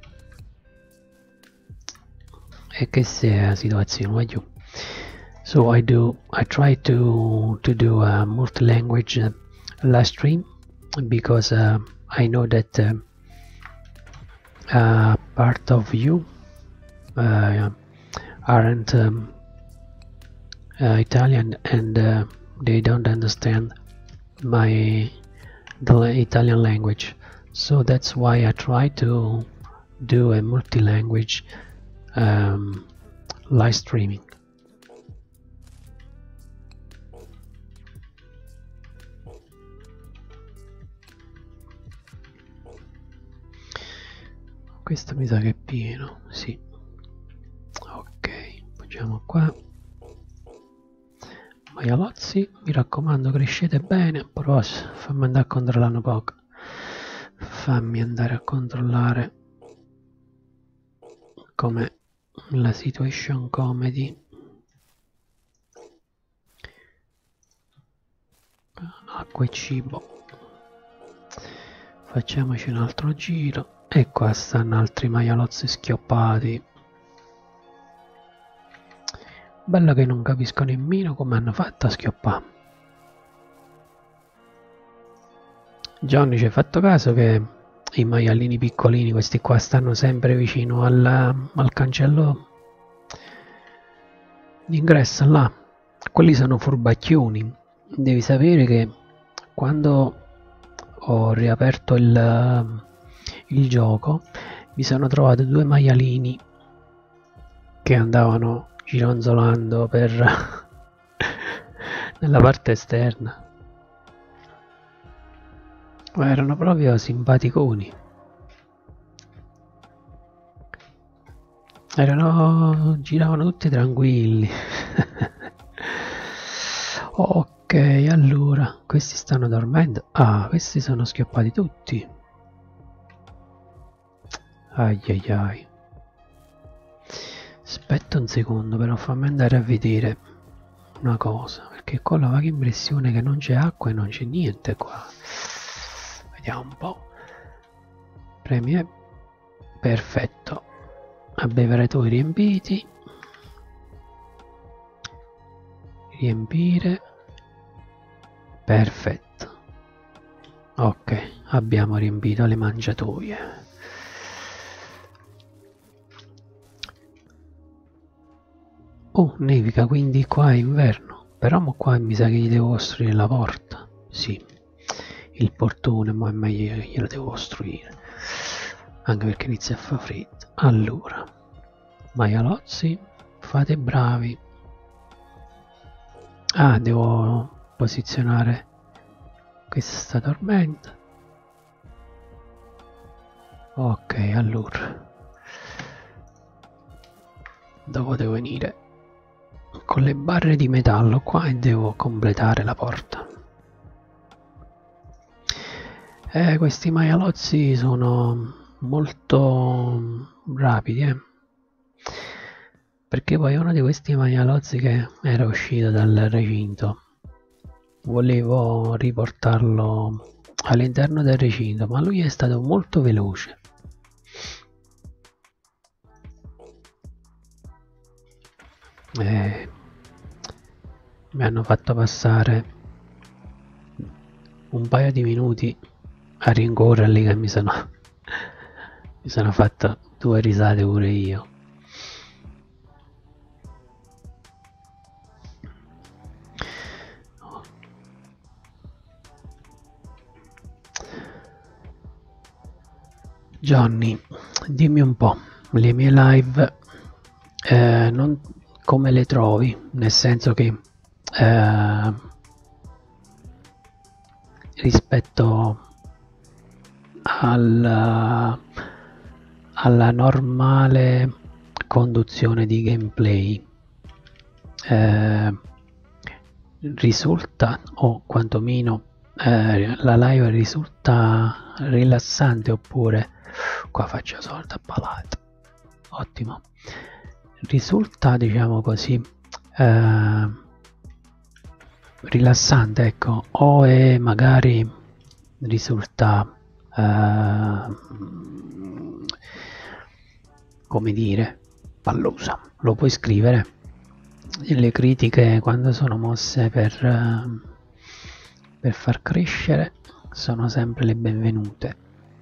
e questa è la situazione, voglio. So I do I try to to do a multi-language uh, live stream because uh, I know that uh, uh, part of you uh, aren't um, uh, Italian, and uh, they don't understand my the Italian language. So that's why I try to do a multi-language um, live streaming. Questo mi sa che è pieno, sì. Ok, poggiamo qua. Maialozzi, mi raccomando, crescete bene. Pros, fammi andare a controllare un poco. Fammi andare a controllare come la situation comedy. Acqua e cibo. Facciamoci un altro giro. E qua stanno altri maialozzi schioppati. Bello che non capisco nemmeno come hanno fatto a schioppare. Johnny, ci hai fatto caso che i maialini piccolini, questi qua, stanno sempre vicino al, al cancello d'ingresso là? Quelli sono furbacchioni. Devi sapere che quando ho riaperto il, il gioco mi sono trovato due maialini che andavano gironzolando per nella parte esterna, ma erano proprio simpaticoni, erano giravano tutti tranquilli. Ok, allora questi stanno dormendo. Ah, questi sono schioppati tutti. Ai ai ai. Aspetta un secondo, però fammi andare a vedere una cosa, perché con la vaga impressione che non c'è acqua e non c'è niente qua. Vediamo un po'. Premi. Perfetto. Abbeveratoi riempiti. Riempire. Perfetto. Ok, abbiamo riempito le mangiatoie. Oh, nevica, quindi qua è inverno. Però mo qua mi sa che gli devo costruire la porta. Sì, il portone mo è meglio che glielo devo costruire. Anche perché inizia a fare freddo. Allora, maialozzi, fate bravi. Ah, devo posizionare. Questa sta dormendo. Ok, allora. Dopo devo venire con le barre di metallo qua e devo completare la porta. Eh, questi maialozzi sono molto rapidi, eh. Perché poi uno di questi maialozzi che era uscito dal recinto volevo riportarlo all'interno del recinto, ma lui è stato molto veloce. Eh, mi hanno fatto passare un paio di minuti a rincorrerli che mi sono mi sono fatto due risate pure io. Johnny, dimmi un po', le mie live eh, non, come le trovi? Nel senso che eh, rispetto alla, alla normale conduzione di gameplay eh, risulta, o quantomeno eh, la live risulta rilassante, oppure qua faccio soldi a palato, ottimo, risulta, diciamo così, eh, rilassante, ecco, o è magari risulta eh, come dire, pallosa. Lo puoi scrivere. Le critiche, quando sono mosse per, eh, per far crescere, sono sempre le benvenute.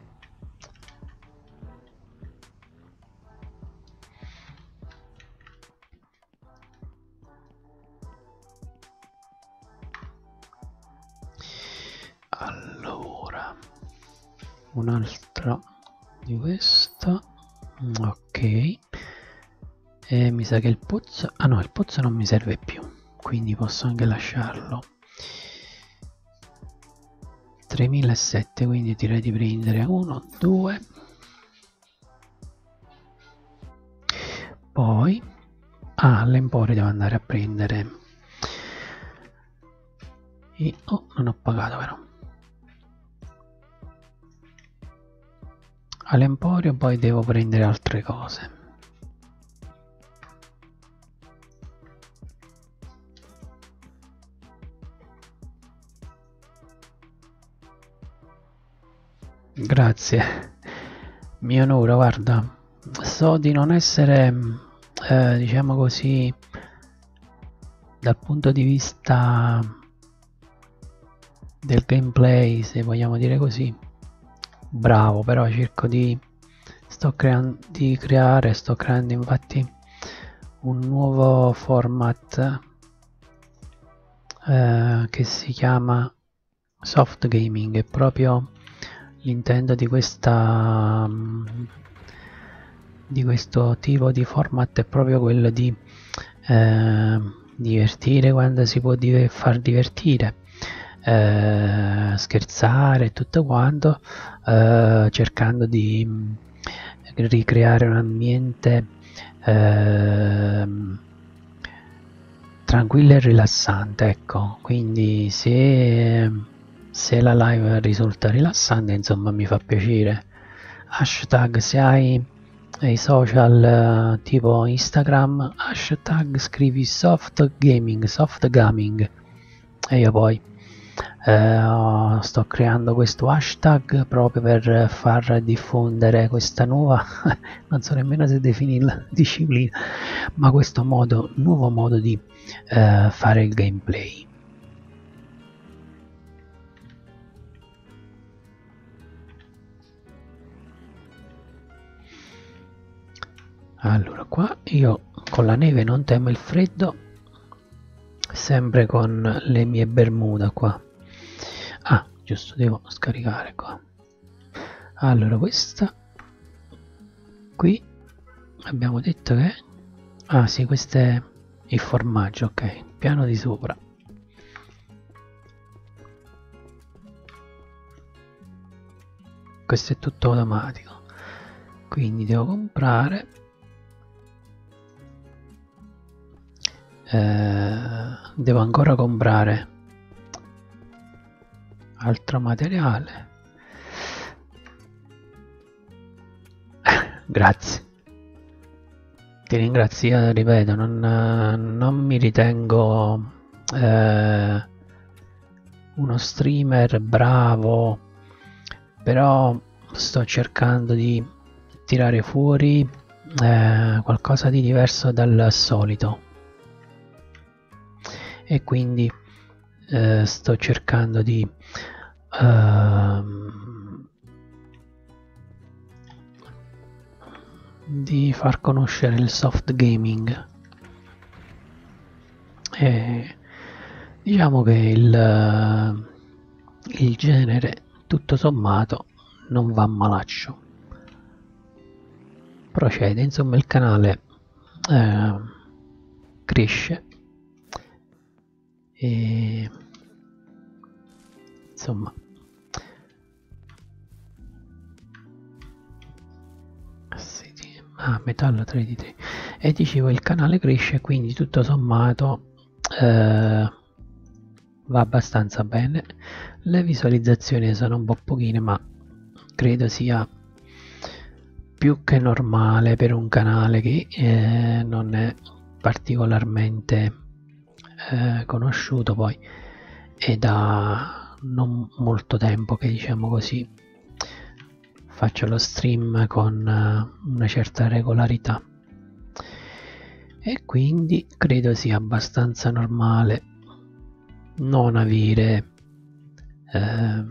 Allora, un altro di questo, ok, E mi sa che il pozzo, ah no, il pozzo non mi serve più, quindi posso anche lasciarlo. tremilasette, quindi direi di prendere uno, due. Poi ah, all'Emporio devo andare a prendere i... oh, non ho pagato però. All'Emporio poi devo prendere altre cose. Grazie, mi onora, guarda, so di non essere, eh, diciamo così, dal punto di vista del gameplay, se vogliamo dire così, bravo, però cerco di, sto creando, di creare, sto creando infatti un nuovo format eh, che si chiama soft gaming, è proprio l'intento di questa di questo tipo di format è proprio quello di eh, divertire quando si può div far divertire, eh, scherzare e tutto quanto, eh, cercando di ricreare un ambiente eh, tranquillo e rilassante, ecco. Quindi se se la live risulta rilassante, insomma, mi fa piacere. Hashtag, se hai i social uh, tipo Instagram, hashtag scrivi soft gaming, soft gaming, e io poi eh, sto creando questo hashtag proprio per far diffondere questa nuova, non so nemmeno se definirla disciplina, ma questo modo, nuovo modo di eh, fare il gameplay. Allora, qua io con la neve non temo il freddo, sempre con le mie bermuda qua. Ah, giusto, devo scaricare qua. Allora, questa qui abbiamo detto che... ah sì, questo è il formaggio, ok, piano di sopra. Questo è tutto automatico, quindi devo comprare... Eh, devo ancora comprare altro materiale. Grazie, ti ringrazio, ripeto, non, non mi ritengo eh, uno streamer bravo, però sto cercando di tirare fuori eh, qualcosa di diverso dal solito, e quindi eh, sto cercando di uh, di far conoscere il soft gaming, e diciamo che il, il genere tutto sommato non va malaccio, procede, insomma il canale eh, cresce e insomma ah, metallo tredici, e dicevo il canale cresce, quindi tutto sommato eh, va abbastanza bene. Le visualizzazioni sono un po' pochine, ma credo sia più che normale per un canale che eh, non è particolarmente eh, conosciuto, poi è da non molto tempo che, diciamo così, faccio lo stream con uh, una certa regolarità, e quindi credo sia abbastanza normale non avere eh,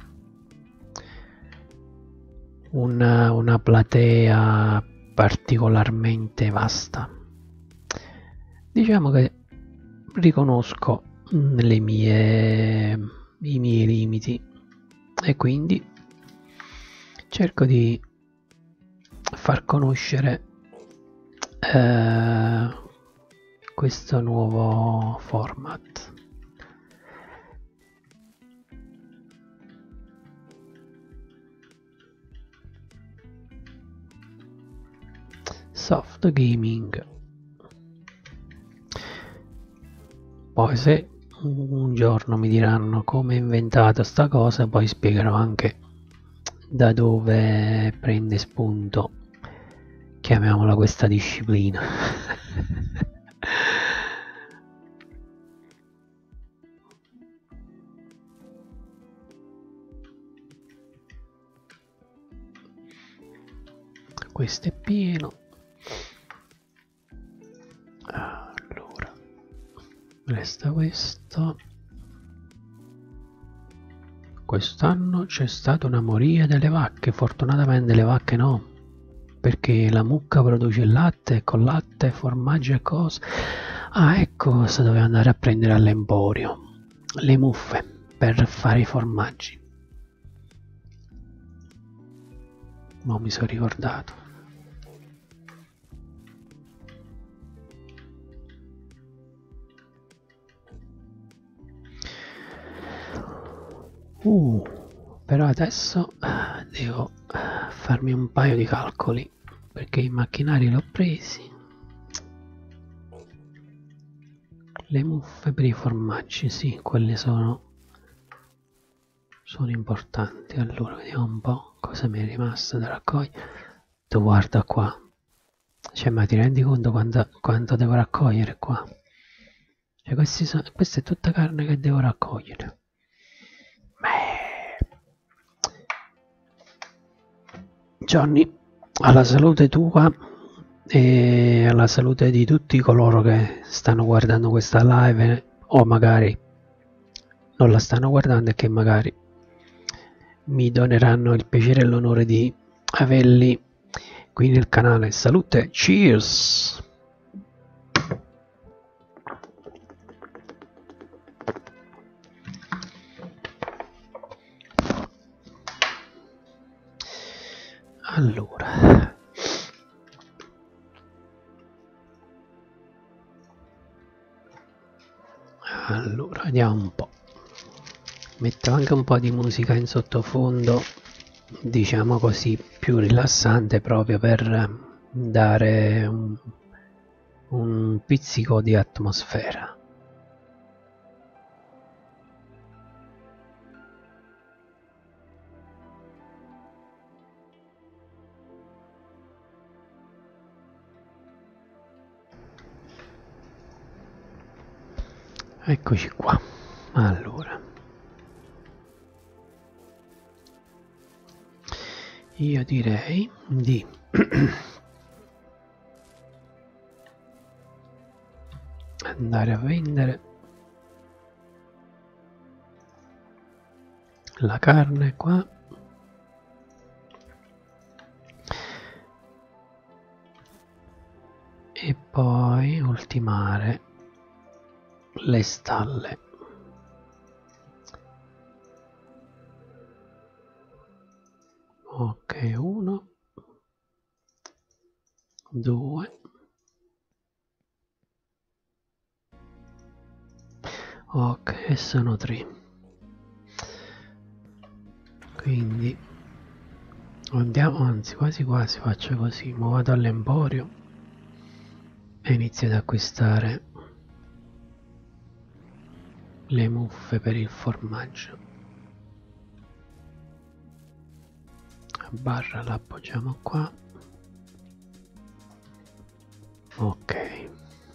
una, una platea particolarmente vasta. Diciamo che riconosco le mie, i miei limiti, e quindi cerco di far conoscere eh, questo nuovo format. Soft gaming. Poi se un giorno mi diranno come è inventato sta cosa, poi spiegherò anche da dove prende spunto, chiamiamola, questa disciplina. Questo è pieno. Allora, resta questo. Quest'anno c'è stata una moria delle vacche, fortunatamente le vacche no, perché la mucca produce il latte, con latte, formaggio e cose. Ah, ecco cosa dovevo andare a prendere all'emporio, le muffe per fare i formaggi. Ma mi sono ricordato. Uh, però adesso devo farmi un paio di calcoli, perché i macchinari l'ho presi. Le muffe per i formaggi, sì, quelle sono, sono importanti. Allora, vediamo un po' cosa mi è rimasto da raccogliere. Tu guarda qua, cioè, ma ti rendi conto quanto, quanto devo raccogliere qua? Cioè, questi sono, questa è tutta carne che devo raccogliere. Johnny, alla salute tua e alla salute di tutti coloro che stanno guardando questa live o magari non la stanno guardando e che magari mi doneranno il piacere e l'onore di averli qui nel canale. Salute, cheers! Allora, allora vediamo un po'. Metto anche un po' di musica in sottofondo, diciamo così, più rilassante, proprio per dare un, un pizzico di atmosfera. Eccoci qua. Allora, io direi di andare a vendere la carne qua e poi ultimare le stalle. Ok, uno, due, ok, sono tre. Quindi andiamo, anzi quasi quasi faccio così, mi vado all'emporio e inizio ad acquistare le muffe per il formaggio. La barra la appoggiamo qua. Ok,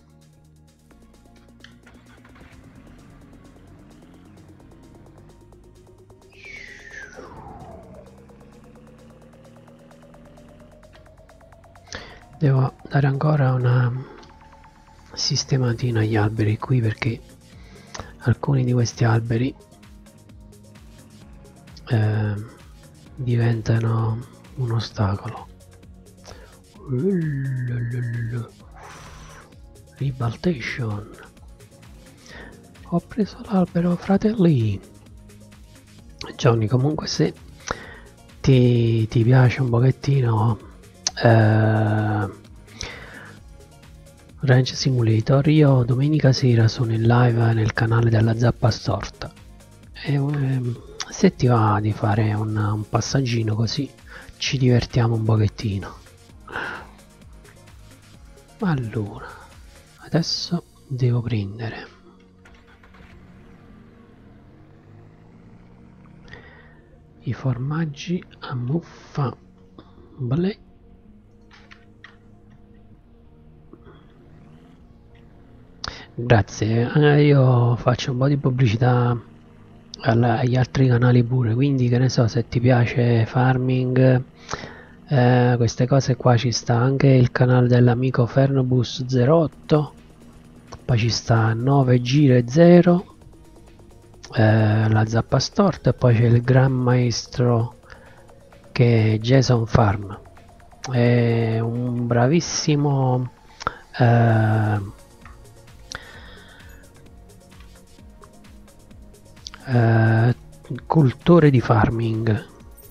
devo dare ancora una sistematina agli alberi qui, perché alcuni di questi alberi eh, diventano un ostacolo. Ribaltation. Ho preso l'albero, fratelli. Johnny, comunque se ti, ti piace un pochettino eh, Ranch Simulator. Io domenica sera sono in live nel canale della Zappa Storta e ehm, se ti va di fare un, un passaggino così ci divertiamo un pochettino. Allora, adesso devo prendere i formaggi a muffa blé. Grazie, eh, io faccio un po' di pubblicità alla, agli altri canali pure, quindi che ne so, se ti piace farming, eh, queste cose qua, ci sta anche il canale dell'amico Fernobus zero otto, poi ci sta nove gire zero, eh, la Zappa Storta, e poi c'è il gran maestro che è Jason Farm, è un bravissimo eh, eh, cultore di farming,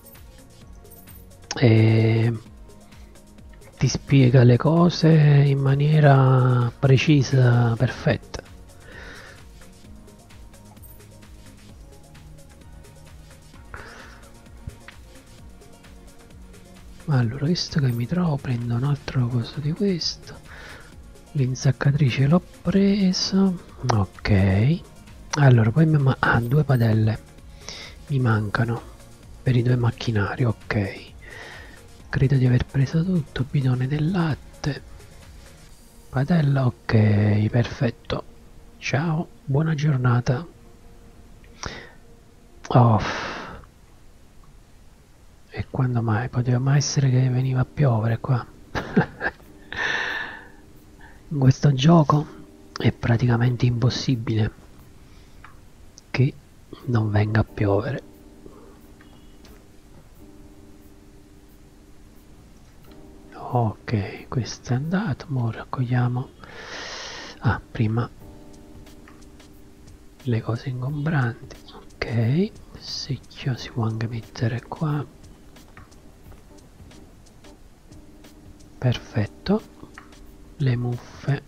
e ti spiega le cose in maniera precisa, perfetta. Allora, visto che mi trovo, prendo un altro coso di questo. L'insaccatrice l'ho preso, ok. Allora, poi mi ma ah, due padelle mi mancano per i due macchinari, ok. Credo di aver preso tutto. Bidone del latte, padella, ok, perfetto. Ciao, buona giornata. Oh, e quando mai? Poteva mai essere che veniva a piovere qua? In questo gioco è praticamente impossibile che non venga a piovere. Ok, questo è andato, ora raccogliamo. Ah, prima le cose ingombranti. Ok, il secchio si può anche mettere qua. Perfetto, le muffe,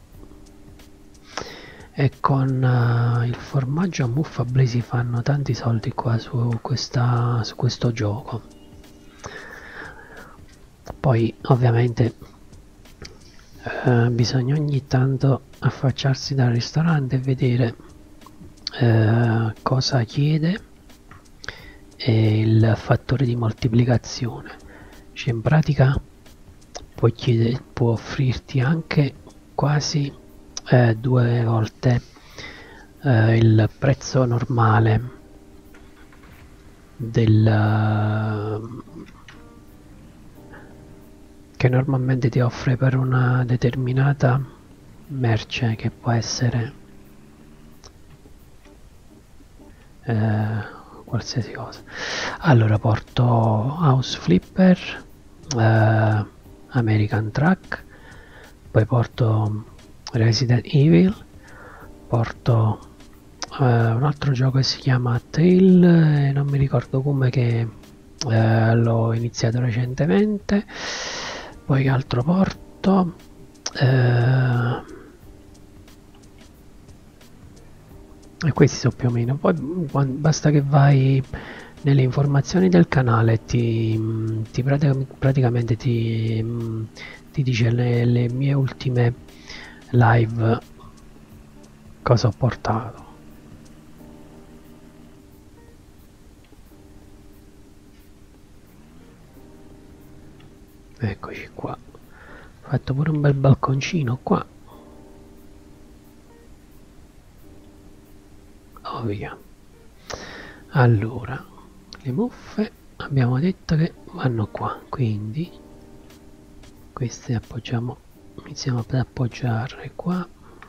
e con uh, il formaggio a muffa blé si fanno tanti soldi qua su, questa, su questo gioco. Poi ovviamente uh, bisogna ogni tanto affacciarsi dal ristorante e vedere uh, cosa chiede e il fattore di moltiplicazione. Cioè, in pratica può, chiedere, può offrirti anche quasi eh, due volte eh, il prezzo normale del che normalmente ti offre per una determinata merce, che può essere eh, qualsiasi cosa. Allora, porto House Flipper, eh, American Truck, poi porto Resident Evil, porto uh, un altro gioco che si chiama Tale, e non mi ricordo come, che uh, l'ho iniziato recentemente. Poi che altro porto? Uh, e questi sono più o meno. Poi basta che vai nelle informazioni del canale, ti, ti pratic praticamente ti, ti dice le, le mie ultime live cosa ho portato. Eccoci qua, ho fatto pure un bel balconcino qua. Oh, via. Allora, le muffe abbiamo detto che vanno qua, quindi queste appoggiamo, iniziamo ad appoggiarle qua.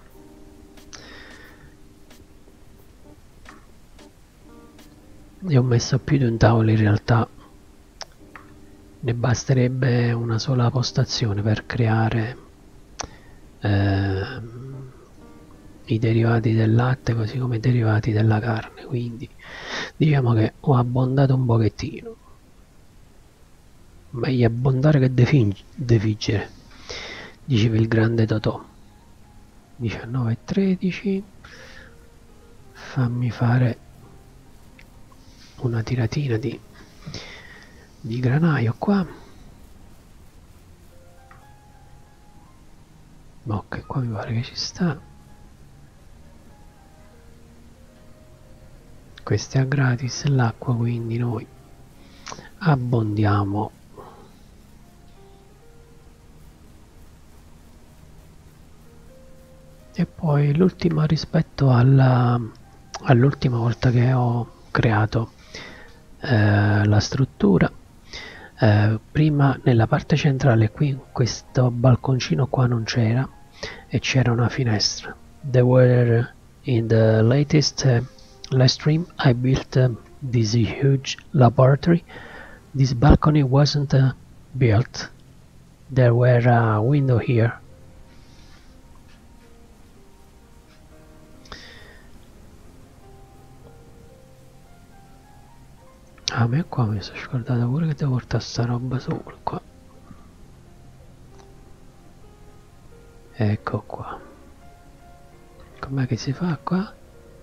E ho messo più di un tavolo, in realtà ne basterebbe una sola postazione per creare eh, i derivati del latte, così come i derivati della carne, quindi diciamo che ho abbondato un pochettino. Meglio abbondare che defiggere, diceva il grande Totò. diciannove e tredici. Fammi fare una tiratina di, di granaio qua. Ok, qua mi pare che ci sta. Questo è a gratis l'acqua, quindi noi abbondiamo. E poi l'ultima rispetto alla all'ultima volta che ho creato eh, la struttura, eh, prima nella parte centrale qui questo balconcino qua non c'era e c'era una finestra. There were in the latest uh, live stream I built uh, this huge laboratory. This balcony wasn't uh, built. There were a window here. A me qua mi sono scordato pure che devo portare sta roba sopra qua. Ecco qua. Com'è che si fa qua?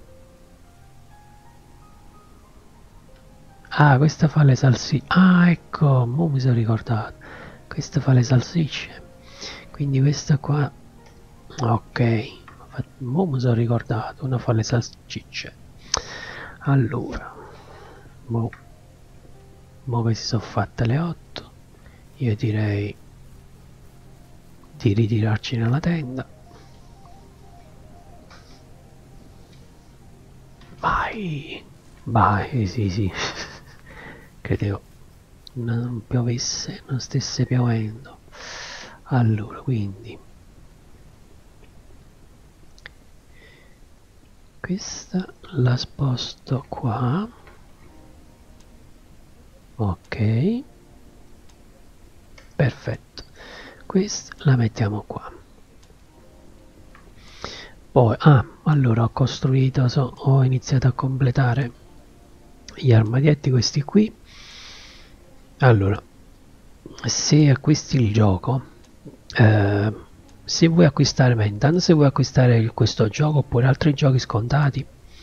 Ah, questa fa le salsicce. Ah, ecco, mo mi sono ricordato. Questa fa le salsicce. Quindi questa qua. Ok, mo mi sono ricordato. Una fa le salsicce. Allora, mo, mo che si sono fatte le otto, io direi di ritirarci nella tenda. Vai, vai, sì, sì. Credevo non piovesse, non stesse piovendo. Allora, quindi questa la sposto qua. Ok, perfetto. Questa la mettiamo qua. Poi, ah, allora ho costruito, so, ho iniziato a completare gli armadietti questi qui. Allora, se acquisti il gioco, eh, se vuoi acquistare, ma intanto se vuoi acquistare questo gioco oppure altri giochi scontati,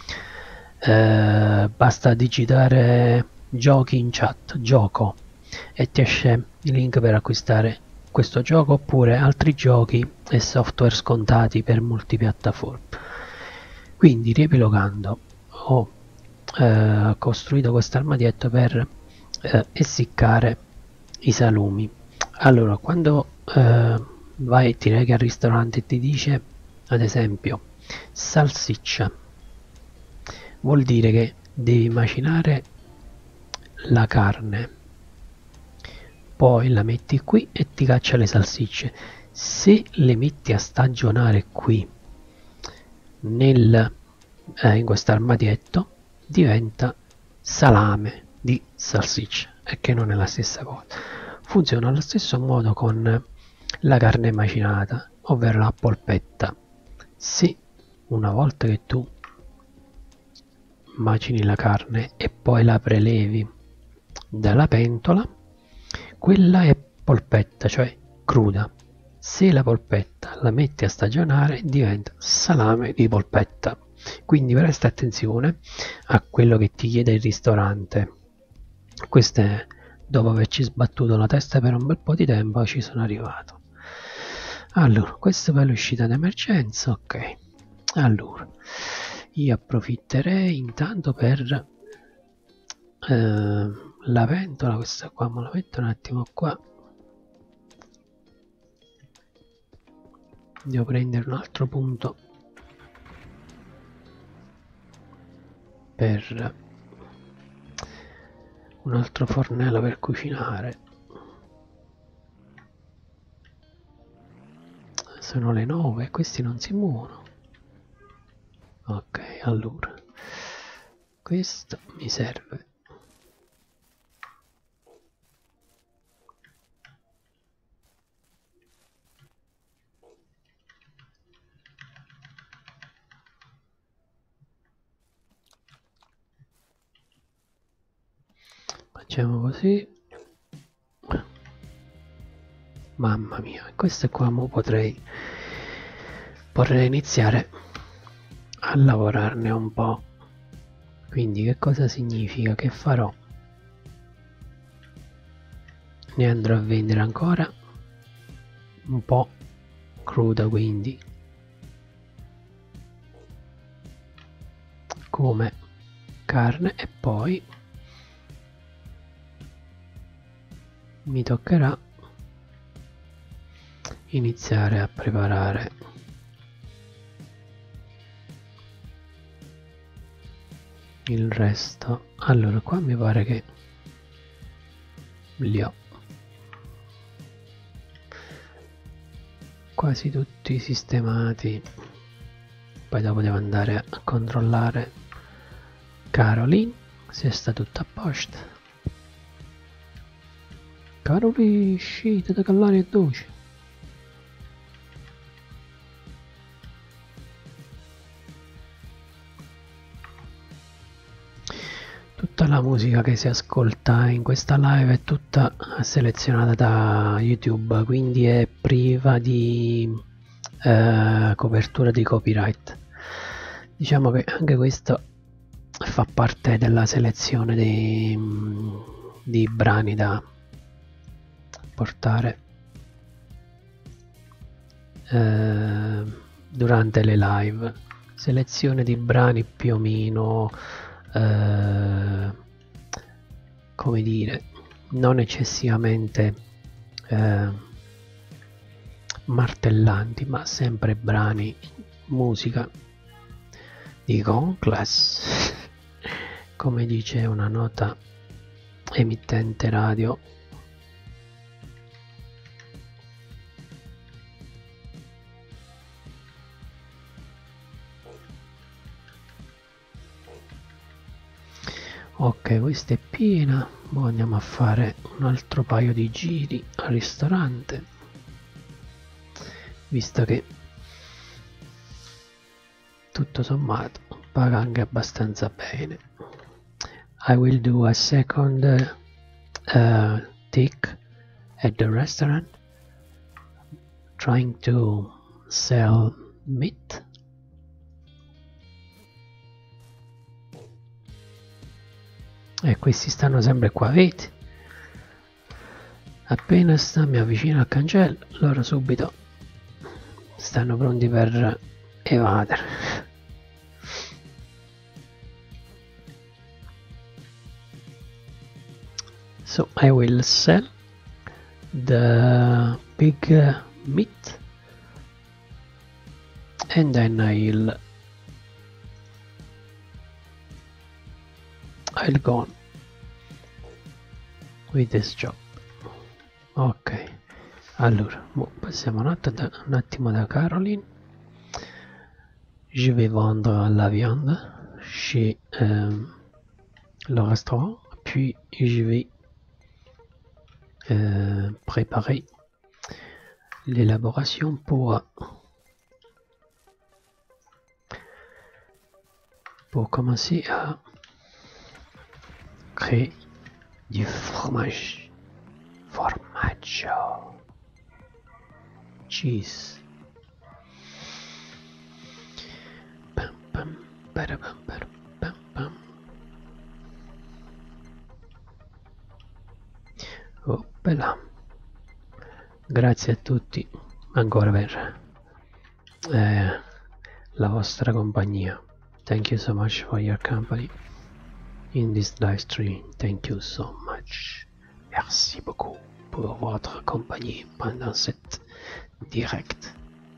eh, basta digitare giochi in chat, gioco, e ti esce il link per acquistare questo gioco oppure altri giochi e software scontati per multipiattaforme. Quindi, riepilogando, ho eh, costruito questo armadietto per eh, essiccare i salumi. Allora, quando eh, vai, ti rechi al ristorante e ti dice, ad esempio, salsiccia, vuol dire che devi macinare la carne, poi la metti qui e ti caccia le salsicce. Se le metti a stagionare qui nel, eh, in questo armadietto, diventa salame di salsiccia, e che non è la stessa cosa. Funziona allo stesso modo con la carne macinata, ovvero la polpetta. Se una volta che tu macini la carne e poi la prelevi dalla pentola, quella è polpetta, cioè cruda. Se la polpetta la metti a stagionare, diventa salame di polpetta. Quindi presta attenzione a quello che ti chiede il ristorante. Questo è, dopo averci sbattuto la testa per un bel po' di tempo, ci sono arrivato. Allora, questa per l'uscita d'emergenza, ok. Allora, io approfitterei intanto per eh, la ventola, questa qua me la metto un attimo qua. Devo prendere un altro punto per un altro fornello per cucinare. Sono le nove e questi non si muovono. Ok, allora questo mi serve. Facciamo così. Mamma mia, questo qua mo potrei vorrei iniziare a lavorarne un po'. Quindi che cosa significa? Che farò? Ne andrò a vendere ancora un po' cruda, quindi come carne, e poi mi toccherà iniziare a preparare il resto. Allora, qua mi pare che li ho quasi tutti sistemati. Poi dopo devo andare a controllare Caroline se sta tutto a posto. Caroline, uscite da callare e dolce. Tutta la musica che si ascolta in questa live è tutta selezionata da YouTube, quindi è priva di eh, copertura di copyright. Diciamo che anche questo fa parte della selezione dei, dei brani da portare eh, durante le live. Selezione di brani più o meno eh, come dire, non eccessivamente eh, martellanti, ma sempre brani, musica di Grand Class, come dice una nota emittente radio. Ok, questa è piena. Ora andiamo a fare un altro paio di giri al ristorante, visto che tutto sommato paga anche abbastanza bene. I will do a second uh, tick at the restaurant, trying to sell meat. E questi stanno sempre qua, vedi? Appena sta, mi avvicino al cancello, loro subito stanno pronti per evadere. So I will sell the big uh, meat, and then I'll I'll go on with this job. Ok, allora passiamo un attimo, un attimo da Caroline. Je vais vendre la viande chez euh, le restaurant, puis je vais euh, préparer l'élaboration pour pour commencer à créer du fromage. Formaggio. Cheese. Pam, pam, pam, pam, pam, pam. Oppela. Grazie a tutti ancora per eh, la vostra compagnia. Thank you so much for your company in this live stream. Thank you so much. Merci beaucoup pour votre compagnie pendant cette direct.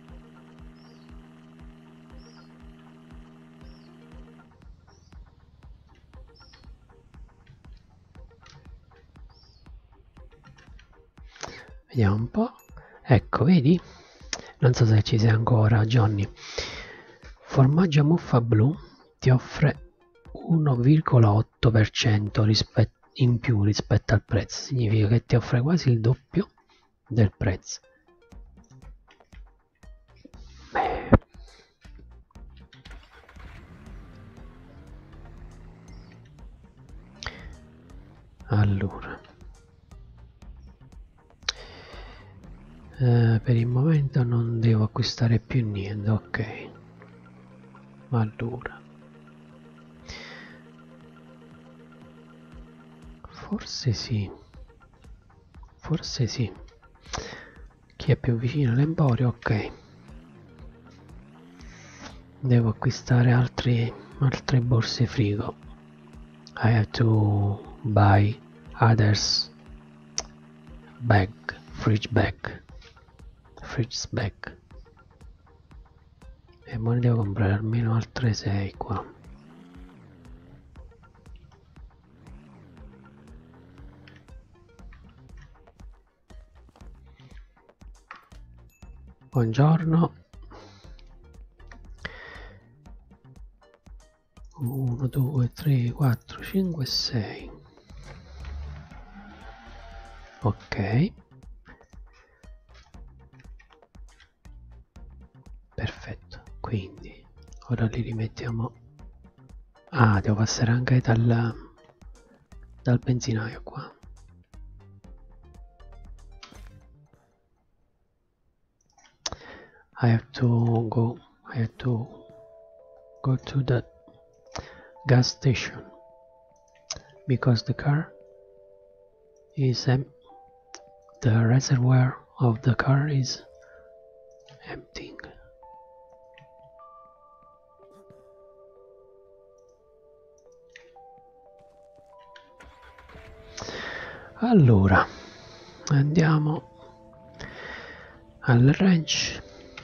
Vediamo un po'. Ecco, vedi? Non so se ci sei ancora, Johnny. Formaggio muffa blu ti offre uno virgola otto per cento rispetto in più rispetto al prezzo, significa che ti offre quasi il doppio del prezzo. Beh. Allora eh, per il momento non devo acquistare più niente. Ok, allora forse sì, forse sì. Chi è più vicino all'emporio? Ok, devo acquistare altri, altre borse frigo. I have to buy others bag, fridge bag, fridge bag. E poi ne devo comprare almeno altre sei qua. Buongiorno. uno, due, tre, quattro, cinque, sei. Ok. Perfetto. Quindi ora li rimettiamo. Ah, devo passare anche dal, dal benzinaio qua. I have to go. I have to go to the gas station because the car is em the reservoir of the car is emptying. Allora andiamo al ranch.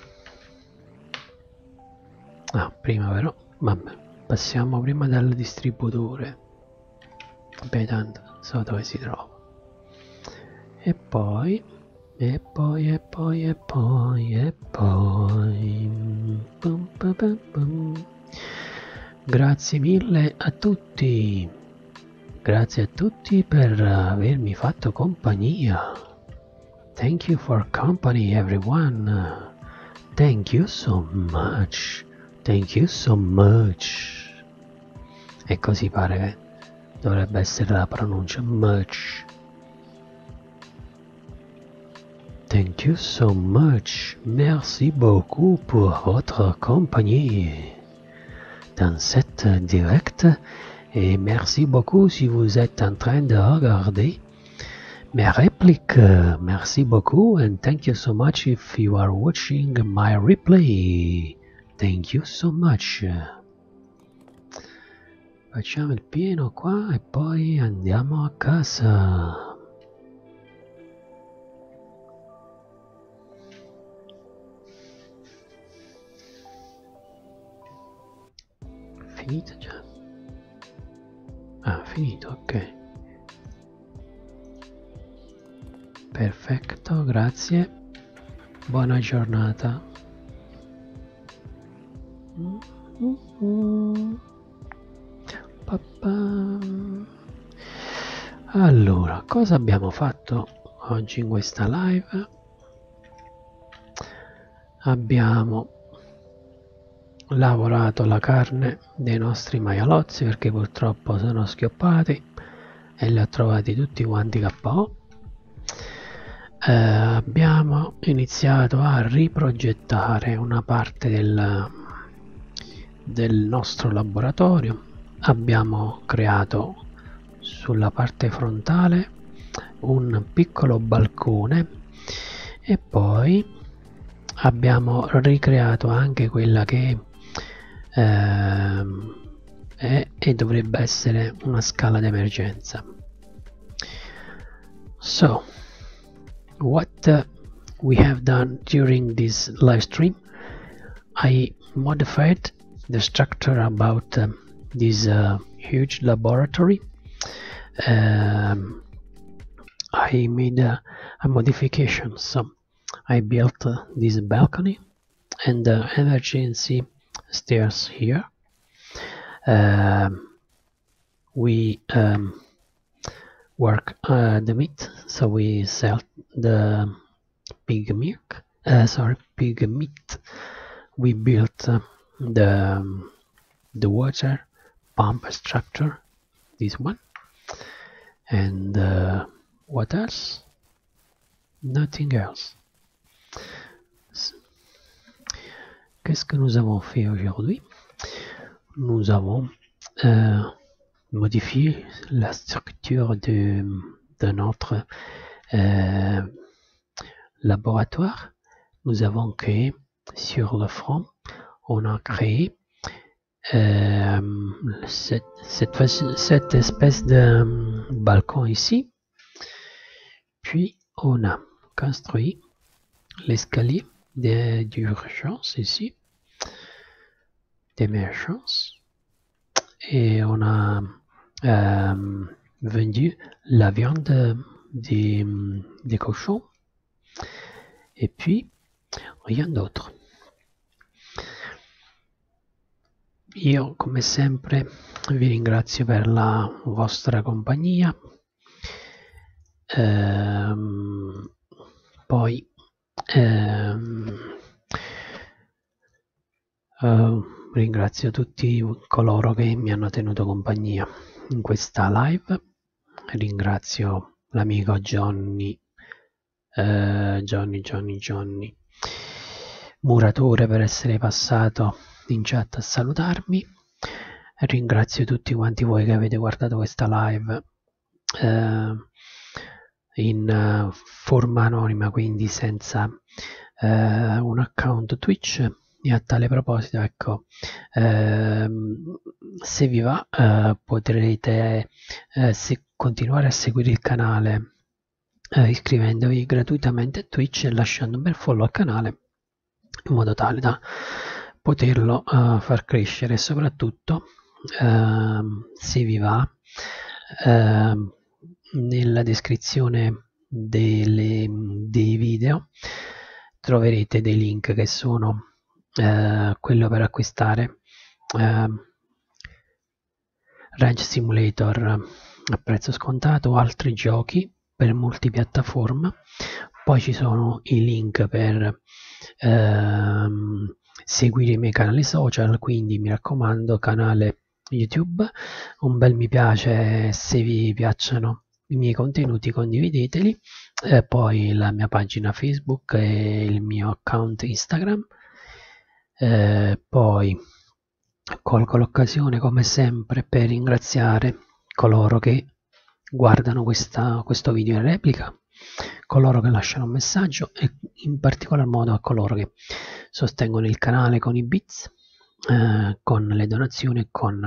Ah, prima però, vabbè, passiamo prima dal distributore. Vabbè, tanto so dove si trova. E poi, e poi, e poi, e poi, e poi. Pum, pum, pum, pum. Grazie mille a tutti. Grazie a tutti per avermi fatto compagnia. Thank you for company, everyone. Thank you so much. Thank you so much. E così pare che dovrebbe essere la pronuncia much. Thank you so much. Merci beaucoup pour votre compagnie dans cette direct. Et merci beaucoup si vous êtes en train de regarder mes répliques. Merci beaucoup and thank you so much if you are watching my replay. Thank you so much. Facciamo il pieno qua e poi andiamo a casa. Finito già? Ah, finito, ok. Perfetto, grazie. Buona giornata. Allora, cosa abbiamo fatto oggi in questa live? Abbiamo lavorato la carne dei nostri maialozzi perché purtroppo sono schioppati e li ho trovati tutti quanti K O. Eh, abbiamo iniziato a riprogettare una parte del, del nostro laboratorio. Abbiamo creato sulla parte frontale un piccolo balcone e poi abbiamo ricreato anche quella che eh, è e dovrebbe essere una scala d'emergenza. So what uh, we have done during this live stream, I modified the structure about um, this uh, huge laboratory. um, I made a, a modification, so I built uh, this balcony and the emergency stairs here. Um, we um, work uh, the meat, so we sell the pig milk, uh, sorry, pig meat. We built uh, the um, the water pump structure, this one, and uh, what else? Nothing else. Qu'est-ce que nous avons fait aujourd'hui? Nous avons euh, modifié la structure de, de notre euh, laboratoire. Nous avons créé sur le front, on a créé euh, cette, cette, cette espèce de balcon ici. Puis on a construit l'escalier d'urgence ici, d'émergence, et on a euh, vendu la viande des, des cochons, et puis rien d'autre. Io come sempre vi ringrazio per la vostra compagnia. Ehm, poi ehm, eh, ringrazio tutti coloro che mi hanno tenuto compagnia in questa live. Ringrazio l'amico Johnny eh, Johnny Johnny Johnny Muratore per essere passato in chat a salutarmi. Ringrazio tutti quanti voi che avete guardato questa live eh, in uh, forma anonima, quindi senza uh, un account Twitch. E a tale proposito, ecco, ehm, se vi va eh, potrete eh, se continuare a seguire il canale eh, iscrivendovi gratuitamente a Twitch e lasciando un bel follow al canale, in modo tale da poterlo eh, far crescere. E soprattutto, ehm, se vi va, ehm, nella descrizione delle, dei video troverete dei link che sono eh, quello per acquistare eh, Ranch Simulator a prezzo scontato o altri giochi per multipiattaforma. Poi ci sono i link per ehm, seguire i miei canali social, quindi mi raccomando, canale YouTube, un bel mi piace se vi piacciono i miei contenuti, condivideteli, eh, poi la mia pagina Facebook e il mio account Instagram. Eh, poi colgo l'occasione come sempre per ringraziare coloro che guardano questa, questo video in replica, coloro che lasciano un messaggio e in particolar modo a coloro che sostengono il canale con i bits, eh, con le donazioni e con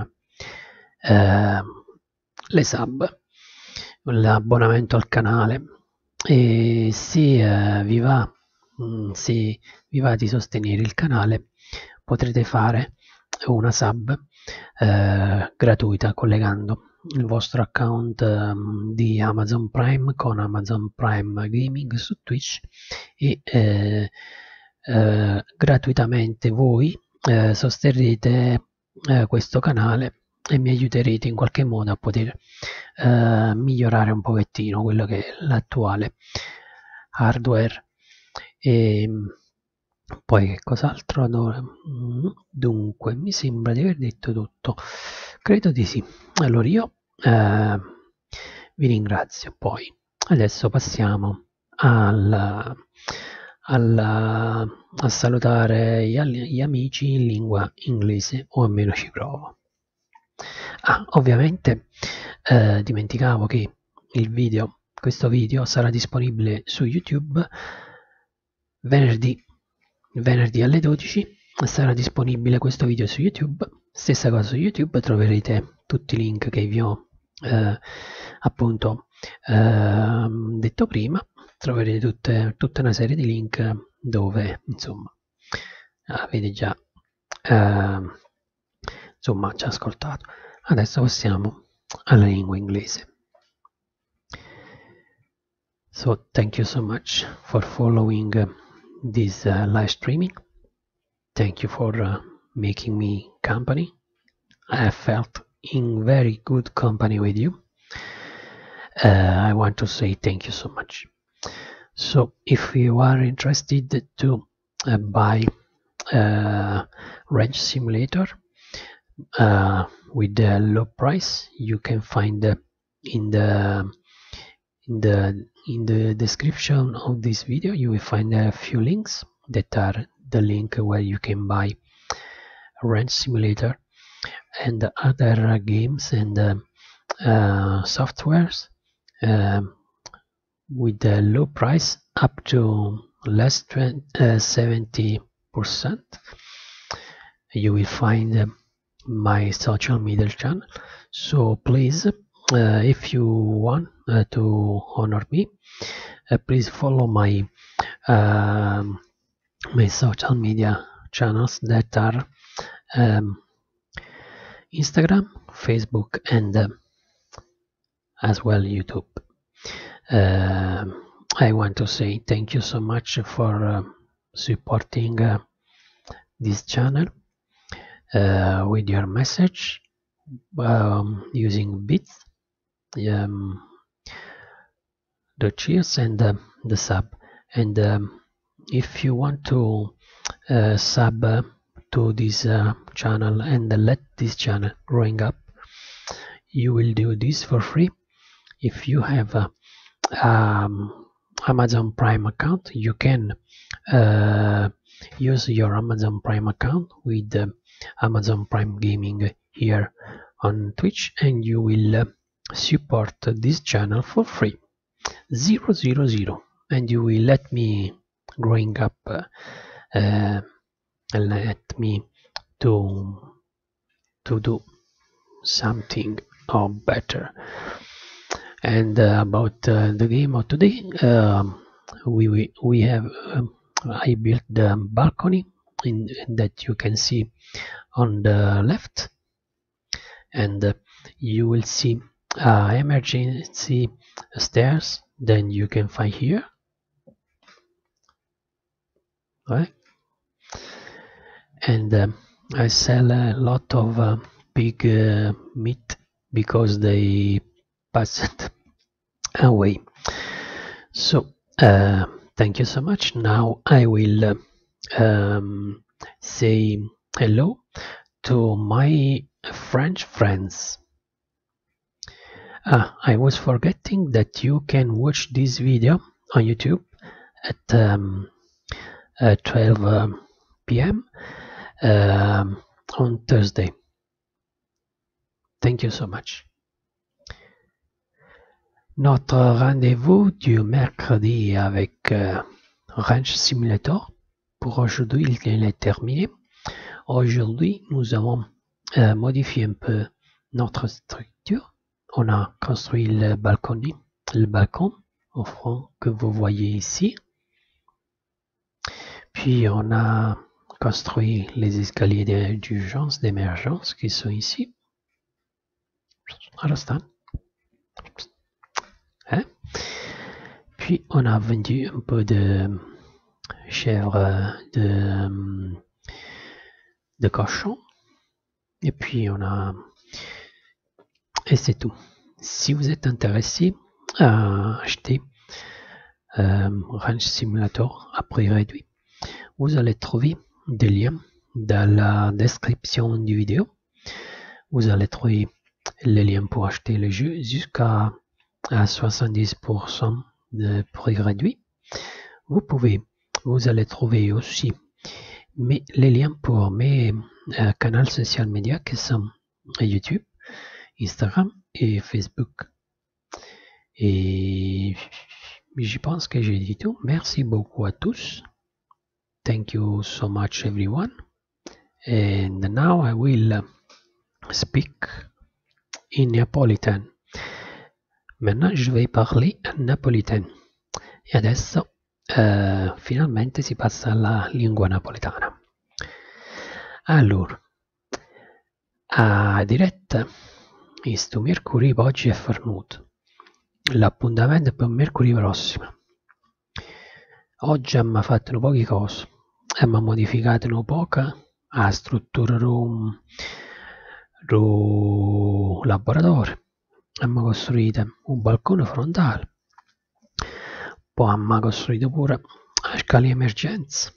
eh, le sub, l'abbonamento al canale. E se eh, vi va, mh, se vi va di sostenere il canale, potrete fare una sub eh, gratuita collegando il vostro account um, di Amazon Prime con Amazon Prime Gaming su Twitch e eh, eh, gratuitamente voi eh, sosterrete eh, questo canale e mi aiuterete in qualche modo a poter eh, migliorare un pochettino quello che è l'attuale hardware. E poi che cos'altro? Dunque, mi sembra di aver detto tutto. Credo di sì. Allora io eh, vi ringrazio. Poi adesso passiamo al, al, a salutare gli, gli amici in lingua inglese, o almeno ci provo. Ah, ovviamente eh, dimenticavo che il video, questo video sarà disponibile su YouTube venerdì. Venerdì alle dodici sarà disponibile questo video su YouTube. Stessa cosa su YouTube, troverete tutti i link che vi ho eh, appunto eh, detto prima. Troverete tutte, tutta una serie di link dove insomma avete già eh, insomma già ascoltato. Adesso passiamo alla lingua inglese. So thank you so much for following uh, this uh, live streaming. Thank you for uh, making me company. I have felt in very good company with you. Uh, I want to say thank you so much. So if you are interested to uh, buy uh, Ranch Simulator uh, with a low price, you can find uh, in the in the in the description of this video you will find a few links that are the link where you can buy Ranch Simulator and other games and uh, uh, softwares um, with a low price up to less than uh, seventy percent. You will find uh, my social media channel, so please, uh, if you want uh, to honor me, uh, please follow my um, my social media channels that are um, Instagram, Facebook, and uh, as well YouTube. Uh, I want to say thank you so much for uh, supporting uh, this channel uh, with your message um, using bits, um, the cheers, and uh, the sub. And um, if you want to uh, sub uh, to this uh, channel and let this channel growing up, you will do this for free. If you have a um, Amazon Prime account, you can uh, use your Amazon Prime account with uh, Amazon Prime Gaming here on Twitch, and you will uh, support this channel for free, zero zero zero, and you will let me growing up uh, uh, let me to to do something or better. And uh, about uh, the game of today, um, we, we we have um, I built the balcony in, that you can see on the left, and uh, you will see uh, emergency stairs. Then you can find here, right? And uh, I sell a lot of uh, pig uh, meat because they passed away. So uh, thank you so much. Now I will uh, um, say hello to my French friends. Ah, I was forgetting that you can watch this video on YouTube at um, uh, twelve p m um, on Thursday. Thank you so much. Notre rendez-vous du mercredi avec euh, Ranch Simulator, pour aujourd'hui il est terminé. Aujourd'hui nous avons euh, modifié un peu notre structure. On a construit le balcon, le balcon au fond que vous voyez ici. Puis on a construit les escaliers d'urgence, d'émergence qui sont ici. Hein? Puis on a vendu un peu de chèvre de, de cochon. Et puis on a... Et c'est tout. Si vous êtes intéressé à acheter euh, Ranch Simulator à prix réduit, vous allez trouver des liens dans la description du vidéo. Vous allez trouver les liens pour acheter le jeu jusqu'à soixante-dix pour cent de prix réduit. Vous pouvez, vous allez trouver aussi mes, les liens pour mes euh, canaux social médias qui sont YouTube, Instagram et Facebook. Et je pense que j'ai dit tout. Merci beaucoup à tous. Thank you so much everyone. And now I will speak in Napolitan. Maintenant je vais parler en napolitain. E adesso eh, finalmente si passa alla lingua napoletana. Allora, a diretta questo mercoledì oggi è fornuto. L'appuntamento è per mercoledì prossimo. Oggi abbiamo fatto poche cose. Abbiamo modificato un poco la struttura del laboratorio. Abbiamo costruito un balcone frontale. Poi abbiamo costruito pure la scala di emergenza.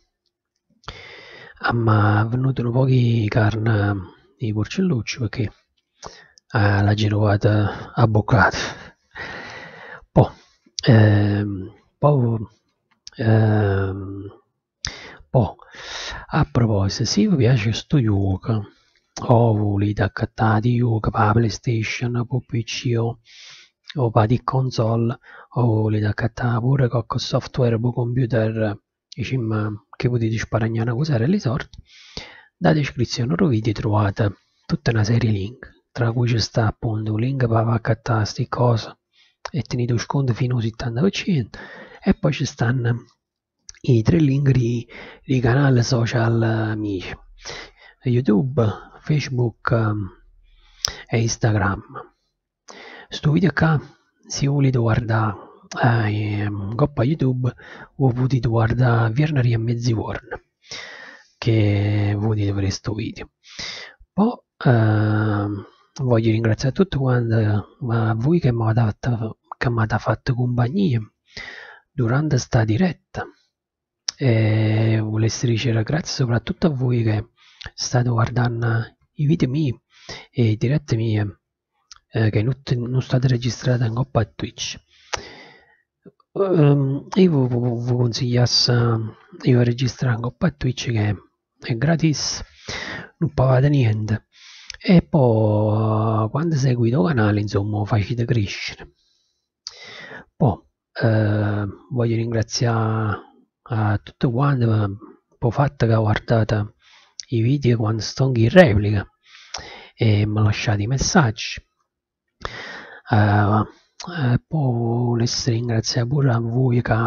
Abbiamo venuto un po' di carne di porcelluccio perché eh, la girovata abboccata. Poi Ehm, poi, ehm, poi, a proposito, se vi piace sto gioco, o volete accattare di gioco per la PlayStation, per P C o, o per di console, o volete accattare pure qualche software per computer, diciamo, che potete sparagnare una cosa delle sorte, nella descrizione del video trovate tutta una serie di link, tra cui ci sta appunto un link per accattare queste cose e tenete un sconto fino al settanta per cento, e poi ci stanno i tre link di, di canali social amici, YouTube, Facebook ehm, e Instagram. Sto video qua, se volete guardare eh, coppa YouTube, o potete guardare Viernes e Mezzogiorno, che potete vedere sto video. Poi ehm, voglio ringraziare tutti quanti, a voi che mi avete fatto, che mi avete fatto compagnia durante questa diretta, e volessi dire grazie soprattutto a voi che state guardando i video miei e dirette mie, eh, che non, non state registrate in coppa a Twitch. Um, io vi, vi consigliassi di registrare in coppa a Twitch, che è gratis, non pagate niente, e poi quando seguite il canale insomma facete crescere. Poi eh, voglio ringraziare a tutti quanti per il fatto che guardate i video quando sto in replica e mi lasciate i messaggi. Uh, eh, poi volessi ringraziare pure a voi che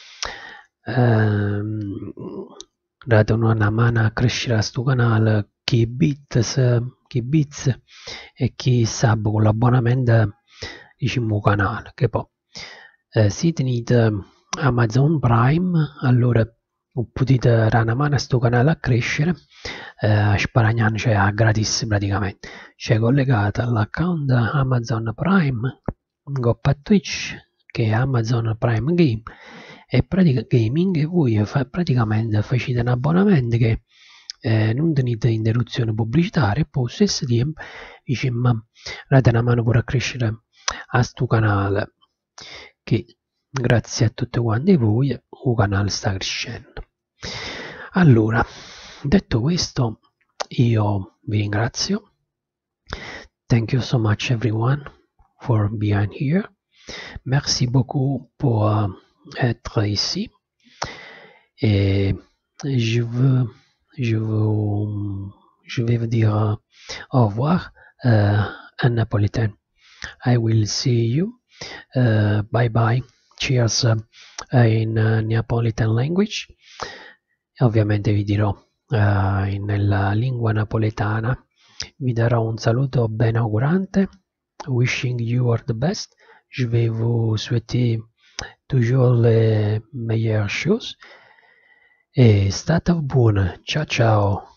ehm, date una mano a crescere questo canale, chi bits, chi bits e chi sub con l'abbonamento diciamo canale, che poi eh, se tenete Amazon Prime, allora potete dare una mano a questo canale a crescere, eh, sparagnando, cioè a gratis praticamente, cioè collegato all'account Amazon Prime coppa Twitch, che è Amazon Prime Game e pratica Gaming, e voi fa, praticamente facete un abbonamento che eh, non tenete interruzione pubblicitaria, e poi allo stesso tempo diciamo, date una mano pure a crescere a questo canale, che grazie a tutti quanti voi il canale sta crescendo. Allora, detto questo, io vi ringrazio. Thank you so much everyone for being here. Merci beaucoup pour euh, être ici. Et je veux, je veux, je vais vous dire euh, au revoir euh, en napolitain. I will see you. Uh, bye bye. Cheers uh, in uh, Neapolitan language. E ovviamente vi dirò uh, in, nella lingua napoletana. Vi darò un saluto ben augurante. Wishing you all the best. Je vais vous souhaiter toujours les meilleures choses. E state buone. Ciao ciao.